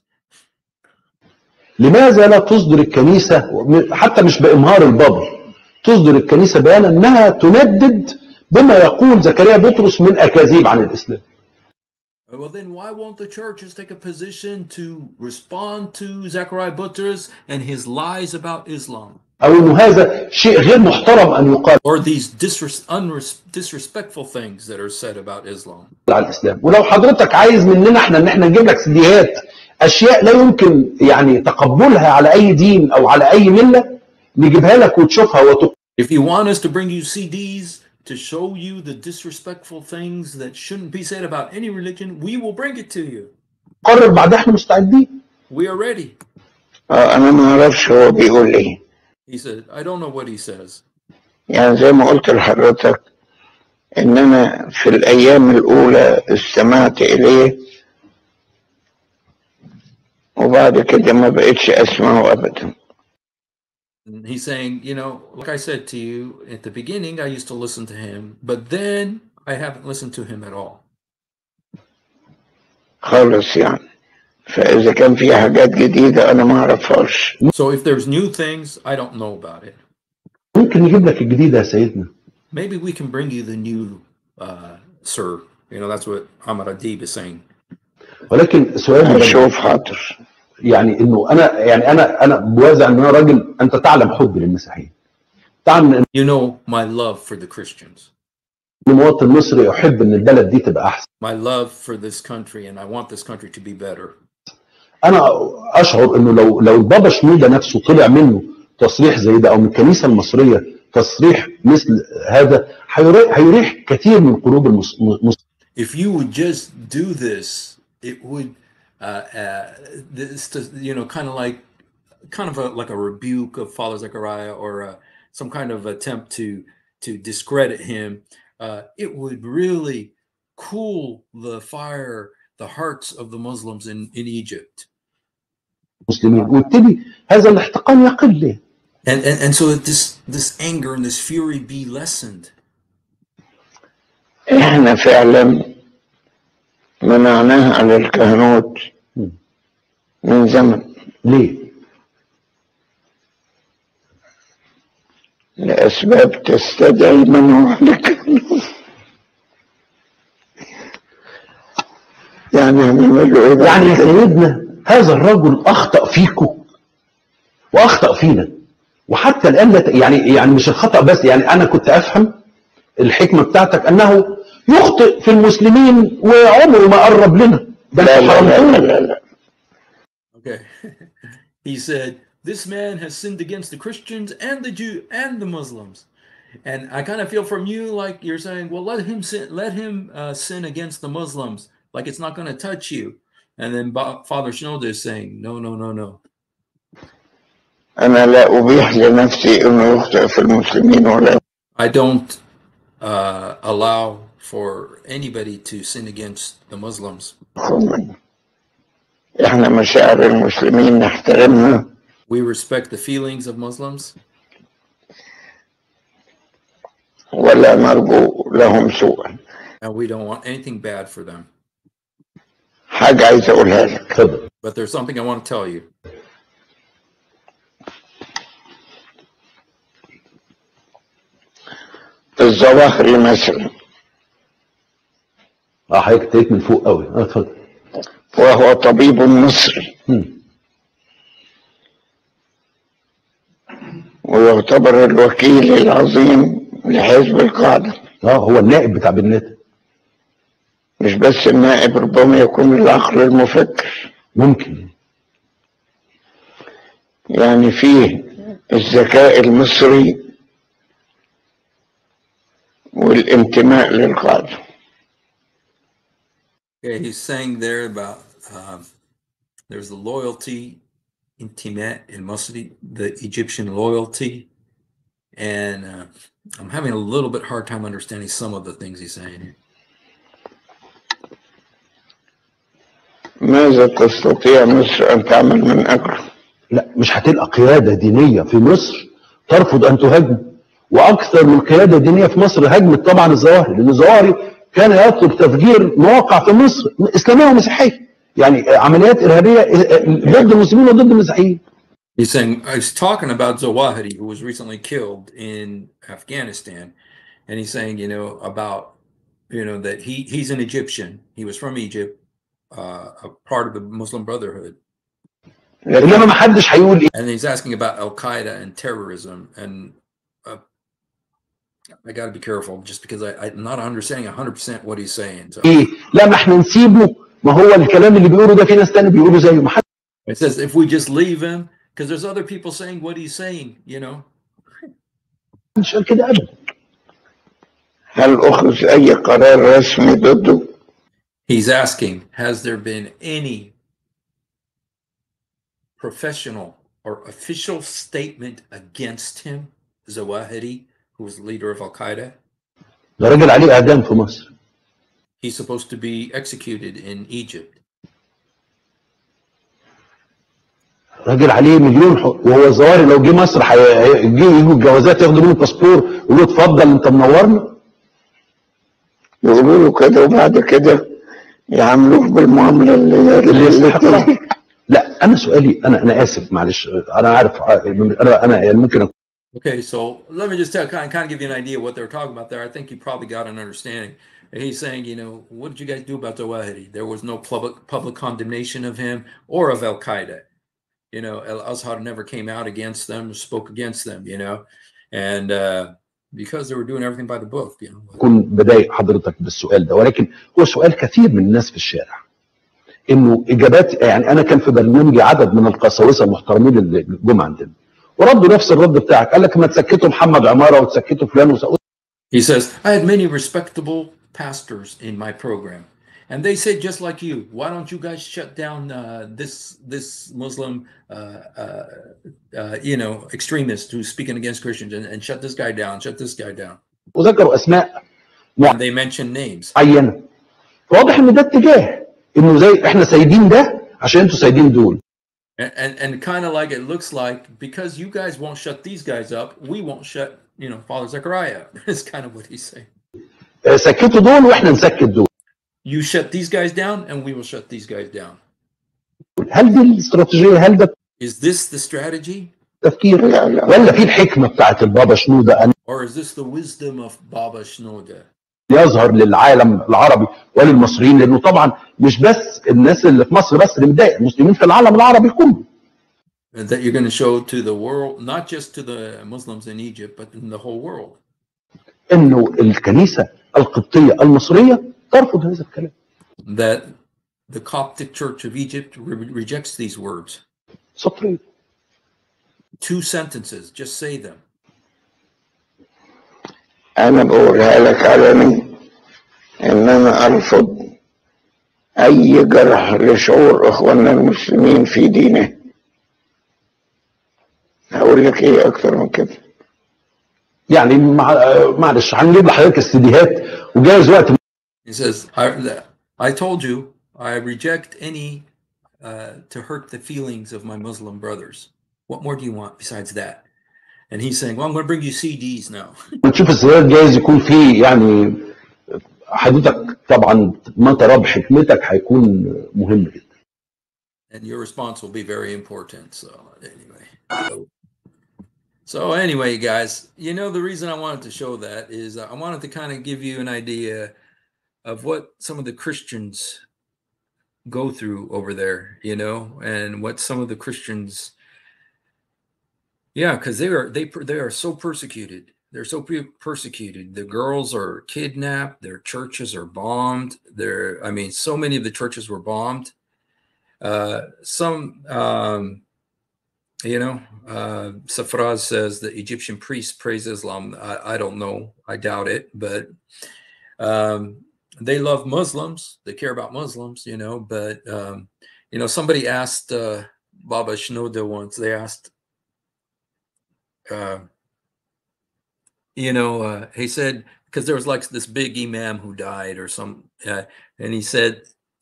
لماذا لا تصدر الكنيسة حتى مش بإمهار البابا، تصدر الكنيسة بيانا أنها تندد بما يقول زكريا بطرس من أكاذيب عن الإسلام؟ Well, then why won't the churches take a position to respond to Zechariah Buttress and his lies about Islam? أو إنه هذا شيء غير محترم أن يقال. Or these disrespectful things that are said about Islam. على الإسلام. ولو حضرتك عايز مننا إحنا إن إحنا نجيب لك سيديات أشياء لا يمكن يعني تقبلها على أي دين أو على أي ملة نجيبها لك وتشوفها If you want us to bring you CDs to show you the disrespectful things that shouldn't be said about any religion, we will bring it to you. قرر بعد إحنا مستعدين. We are ready. أنا ما أعرفش هو بيقول إيه. He said, I don't know what he says. يعني زي ما قلت لحضرتك إن أنا في الأيام الأولى استمعت إليه وبعد كده ما بقتش أسمعه أبدا. And he's saying, you know, like I said to you at the beginning, I used to listen to him, but then I haven't listened to him at all. خالص يعني. فإذا كان في حاجات جديدة أنا ما أعرفهاش. So if there's new things, I don't know about it. ممكن نجيب لك الجديدة يا سيدنا. Maybe we can bring you the new, sir. You know, that's what Ahmad Adib is saying. ولكن سؤال هشوف حاضر. يعني انه انا بوازع ان انا راجل، انت تعلم حبي للمسيحيين. تعلم ان You know my love for the Christians. مواطن مصري يحب ان البلد دي تبقى احسن. My love for this country, and I want this country to be better. انا اشعر انه لو البابا شنودة نفسه طلع منه تصريح زي ده او من الكنيسه المصريه تصريح مثل هذا هيريح كثير من قلوب المسلمين. If you would just do this, it would, this, you know, kind of like a rebuke of Father Zechariah, or some kind of attempt to discredit him. It would really cool the fire, the hearts of the Muslims in Egypt. المسلمين ويبتدي هذا الاحتقان يقل. And so this anger and this fury be lessened. إحنا فعلا منعناه عن الكهنوت من زمن. ليه؟ لأسباب تستدعي منعه عن الكهنوت. يعني هنعمل له إيه؟ يعني يا سيدنا هذا الرجل أخطأ فيكم وأخطأ فينا، وحتى الآن يعني مش الخطأ بس، يعني أنا كنت أفهم الحكمة بتاعتك أنه يخطئ في المسلمين وعمره ما قرب لنا. لا لا لا لا لا. Okay. He said, this man has sinned against the Christians and the Jew and the Muslims. And I kind of feel from you like you're saying, well, let him sin against the Muslims, like it's not going to touch you. And then Father Schnode is saying, no, no, no, no. أنا لا أبيح لنفسي إنه يخطئ في المسلمين ولا. I don't allow for anybody to sin against the Muslims. إحنا مشاعر المسلمين نحترمها. We respect the feelings of Muslims. ولا نرجو لهم سوءا. And we don't want anything bad for them. حاجة عايز أقولها لك. But there's something I want to tell you. الظواهري مثلا. حضرتك تيجي من فوق قوي. اتفضل. وهو طبيب مصري. ويعتبر الوكيل العظيم لحزب القاعدة. هو النائب بتاع بنات. مش بس النائب، ربما يكون العقل المفكر. ممكن. يعني فيه الذكاء المصري والانتماء للقاعدة. Okay, he's saying there about there's the loyalty, intimat al-Masri, the Egyptian loyalty, and I'm having a little bit hard time understanding some of the things he's saying here. ماذا تستطيع مصر أن تعمل من أجله؟ لا، مش هتلقى قيادة دينية في مصر ترفض أن تهاجم، وأكثر من قيادة دينية في مصر هاجمت طبعا الظواهري، لأن الظواهري كان يطلب تفجير مواقع في مصر إسلامية ومسيحية، يعني عمليات إرهابية ضد المسلمين وضد المسيحيين. He's saying, I was talking about Zawahiri, who was recently killed in Afghanistan, and he's saying, about, that he's an Egyptian. He was from Egypt, a part of the Muslim Brotherhood. إنما ما حدش هيقول إيه. And he's asking about Al-Qaeda and terrorism, and I got to be careful just because I'm not understanding 100% what he's saying. So. لا، ما احنا نسيبه، ما هو الكلام اللي بيقوله ده في ناس تاني بيقولوا زيه. ما حد. It says if we just leave him, because there's other people saying what he's saying, مش كده أبدا. هل أخذ أي قرار رسمي ضده؟ He's asking, has there been any professional or official statement against him, Zawahiri, who was the leader of Al-Qaeda? ده راجل عليه اعدام في مصر. He's supposed to be executed in Egypt. راجل عليه مليون وهو الظواهري لو جه مصر يجوا الجوازات ياخدوا منه باسبور ويقولوا اتفضل انت منورنا. يقولوا له كده وبعد كده يعاملوه بالمعامله اللي يستحقها. لا انا سؤالي انا اسف معلش انا عارف انا يعني ممكن Okay, so let me just kind of give you an idea of what they're talking about there. I think you probably got an understanding. He's saying, you know, what did you guys do about Zawahiri? There was no public condemnation of him or of Al-Qaeda. You know, Al-Azhar never came out against them, spoke against them, you know, and because they were doing everything by the book, you know. كنت بضايق حضرتك بالسؤال ده، ولكن هو سؤال كثير من الناس في الشارع. انه اجابات، يعني انا كان في برنامجي عدد من القساوسه المحترمين اللي جم عندنا وردوا نفس الرد بتاعك، قال لك ما تسكتوا محمد عماره وتسكتوا فلان وسقوط. He says, I had many respectable pastors in my program, and they said just like you, why don't you guys shut down this Muslim you know, extremist who's speaking against Christians and shut this guy down, shut this guy down. وذكروا اسماء And they mentioned names. معينه. واضح ان ده اتجاه انه زي احنا سايدين ده عشان انتوا سايدين دول. And kind of like it looks like because you guys won't shut these guys up, we won't shut, you know, Father Zechariah up. It's kind of what he's saying. سكتوا دول واحنا نسكت دول. You shut these guys down and we will shut these guys down. هل دي الاستراتيجيه؟ هل ده Is this the strategy? تفكير ولا في الحكمه بتاعت البابا شنودة ان Or is this the wisdom of Baba Shnoda? يظهر للعالم العربي وللمصريين، لانه طبعا مش بس الناس اللي في مصر بس اللي متضايق، المسلمين في العالم العربي كله. And that you're going to show to the world, not just to the Muslims in Egypt, but in the whole world. انه الكنيسه القبطيه المصريه ترفض هذا الكلام. That the Coptic Church of Egypt rejects these words. سطرين. 2 sentences, just say them. انا بقولها لك علني ان انا ارفض اي جرح لشعور اخواننا المسلمين في دينه. هقول لك ايه اكتر من كده؟ يعني معلش هنجيب لحضرتك السيديهات وجايز وقت. He says, I told you I reject any to hurt the feelings of my Muslim brothers. What more do you want besides that? And he's saying, well, I'm going to bring you CDs now. نشوف السيديهات جايز يكون فيه يعني حضرتك طبعا ما ترى بحكمتك هيكون مهم جدا. And your response will be very important. So anyway, guys, you know, the reason I wanted to show that is I wanted to kind of give you an idea of what some of the Christians go through over there, you know, and what some of the Christians, yeah, because they are so persecuted. They're so persecuted. The girls are kidnapped. Their churches are bombed. I mean, so many of the churches were bombed. You know, Safraz says the Egyptian priests praise Islam. I don't know. I doubt it, but they love Muslims. They care about Muslims, you know, but, you know, somebody asked Baba Shnoda once, they asked, you know, he said, because there was like this big imam who died or some, and he said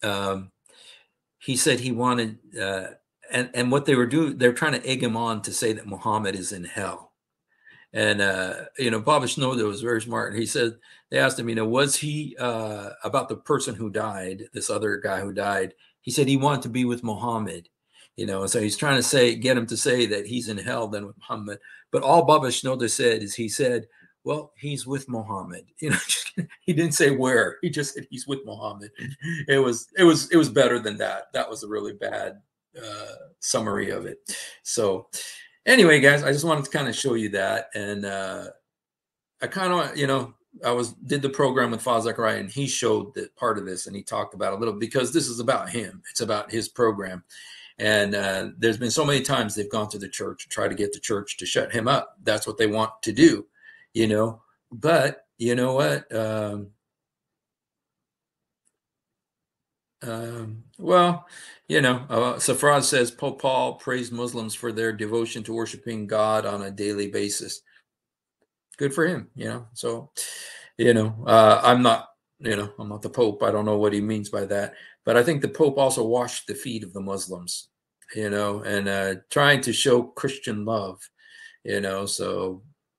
he wanted, and what they were doing, they're trying to egg him on to say that Muhammad is in hell. And, you know, Baba Shnoda was very smart. And he said, they asked him, you know, was he about the person who died, this other guy who died? He said he wanted to be with Muhammad, you know, so he's trying to get him to say that he's in hell then with Muhammad. But all Baba Shnoda said is he said, well, he's with Muhammad. You know, he didn't say where. He just said he's with Muhammad. It was better than that. That was a really bad summary of it. So anyway, guys, I just wanted to kind of show you that. And I kind of, you know, did the program with Father Zechariah, and he showed that part of this, and he talked about a little, because this is about him. It's about his program. And there's been so many times they've gone to the church and tried to get the church to shut him up. That's what they want to do, you know. But you know what? Well, Safraz says Pope Paul praised Muslims for their devotion to worshiping God on a daily basis. Good for him, So, I'm not the Pope. I don't know what he means by that, but I think the Pope also washed the feet of the Muslims, and trying to show Christian love, So,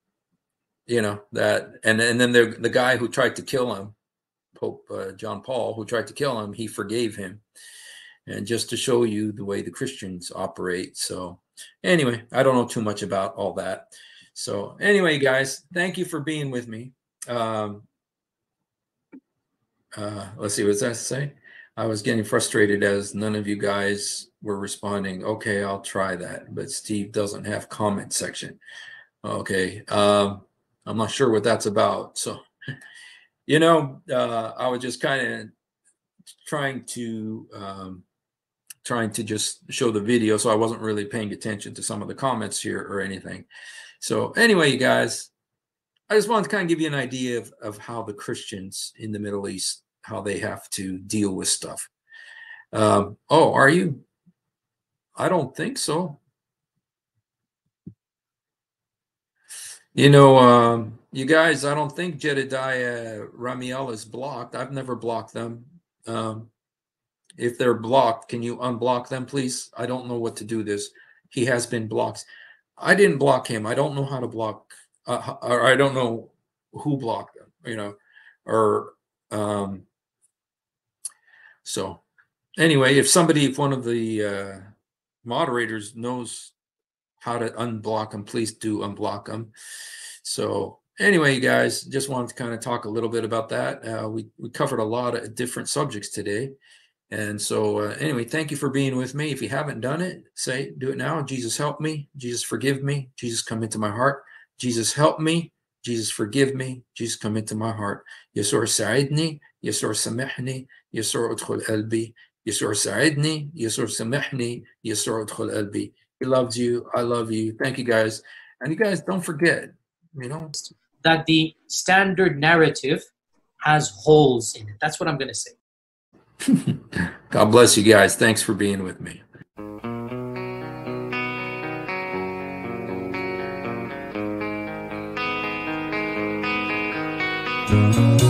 that, and then the guy who tried to kill him, Pope John Paul, who tried to kill him, he forgave him. And just to show you the way the Christians operate. So anyway, I don't know too much about all that. So anyway, guys, thank you for being with me. Let's see, what's that say? I was getting frustrated as none of you guys were responding. Okay, I'll try that. But Steve doesn't have comment section. Okay. I'm not sure what that's about. So, I was just kind of trying to just show the video, so I wasn't really paying attention to some of the comments here or anything. So anyway, you guys, I just wanted to kind of give you an idea of how the Christians in the Middle East, how they have to deal with stuff. Oh, are you? I don't think so. You guys, I don't think Jedediah Ramiel is blocked. I've never blocked them. If they're blocked, can you unblock them, please? I don't know what to do this. He has been blocked. I didn't block him. I don't know how to block, or I don't know who blocked them, so anyway, if one of the moderators knows how to unblock them, please do unblock them. So anyway, you guys, just wanted to kind of talk a little bit about that. We covered a lot of different subjects today. And so anyway, thank you for being with me. If you haven't done it, do it now. Jesus, help me. Jesus, forgive me. Jesus, come into my heart. Jesus, help me. Jesus, forgive me. Jesus, come into my heart. يسوع ساعدني. يسوع سامحني. يسوع ادخل قلبي. يسوع ساعدني. يسوع سامحني. يسوع ادخل قلبي. He loves you. I love you. Thank you, guys. And you guys, don't forget, that the standard narrative has holes in it. That's what I'm going to say. God bless you guys. Thanks for being with me.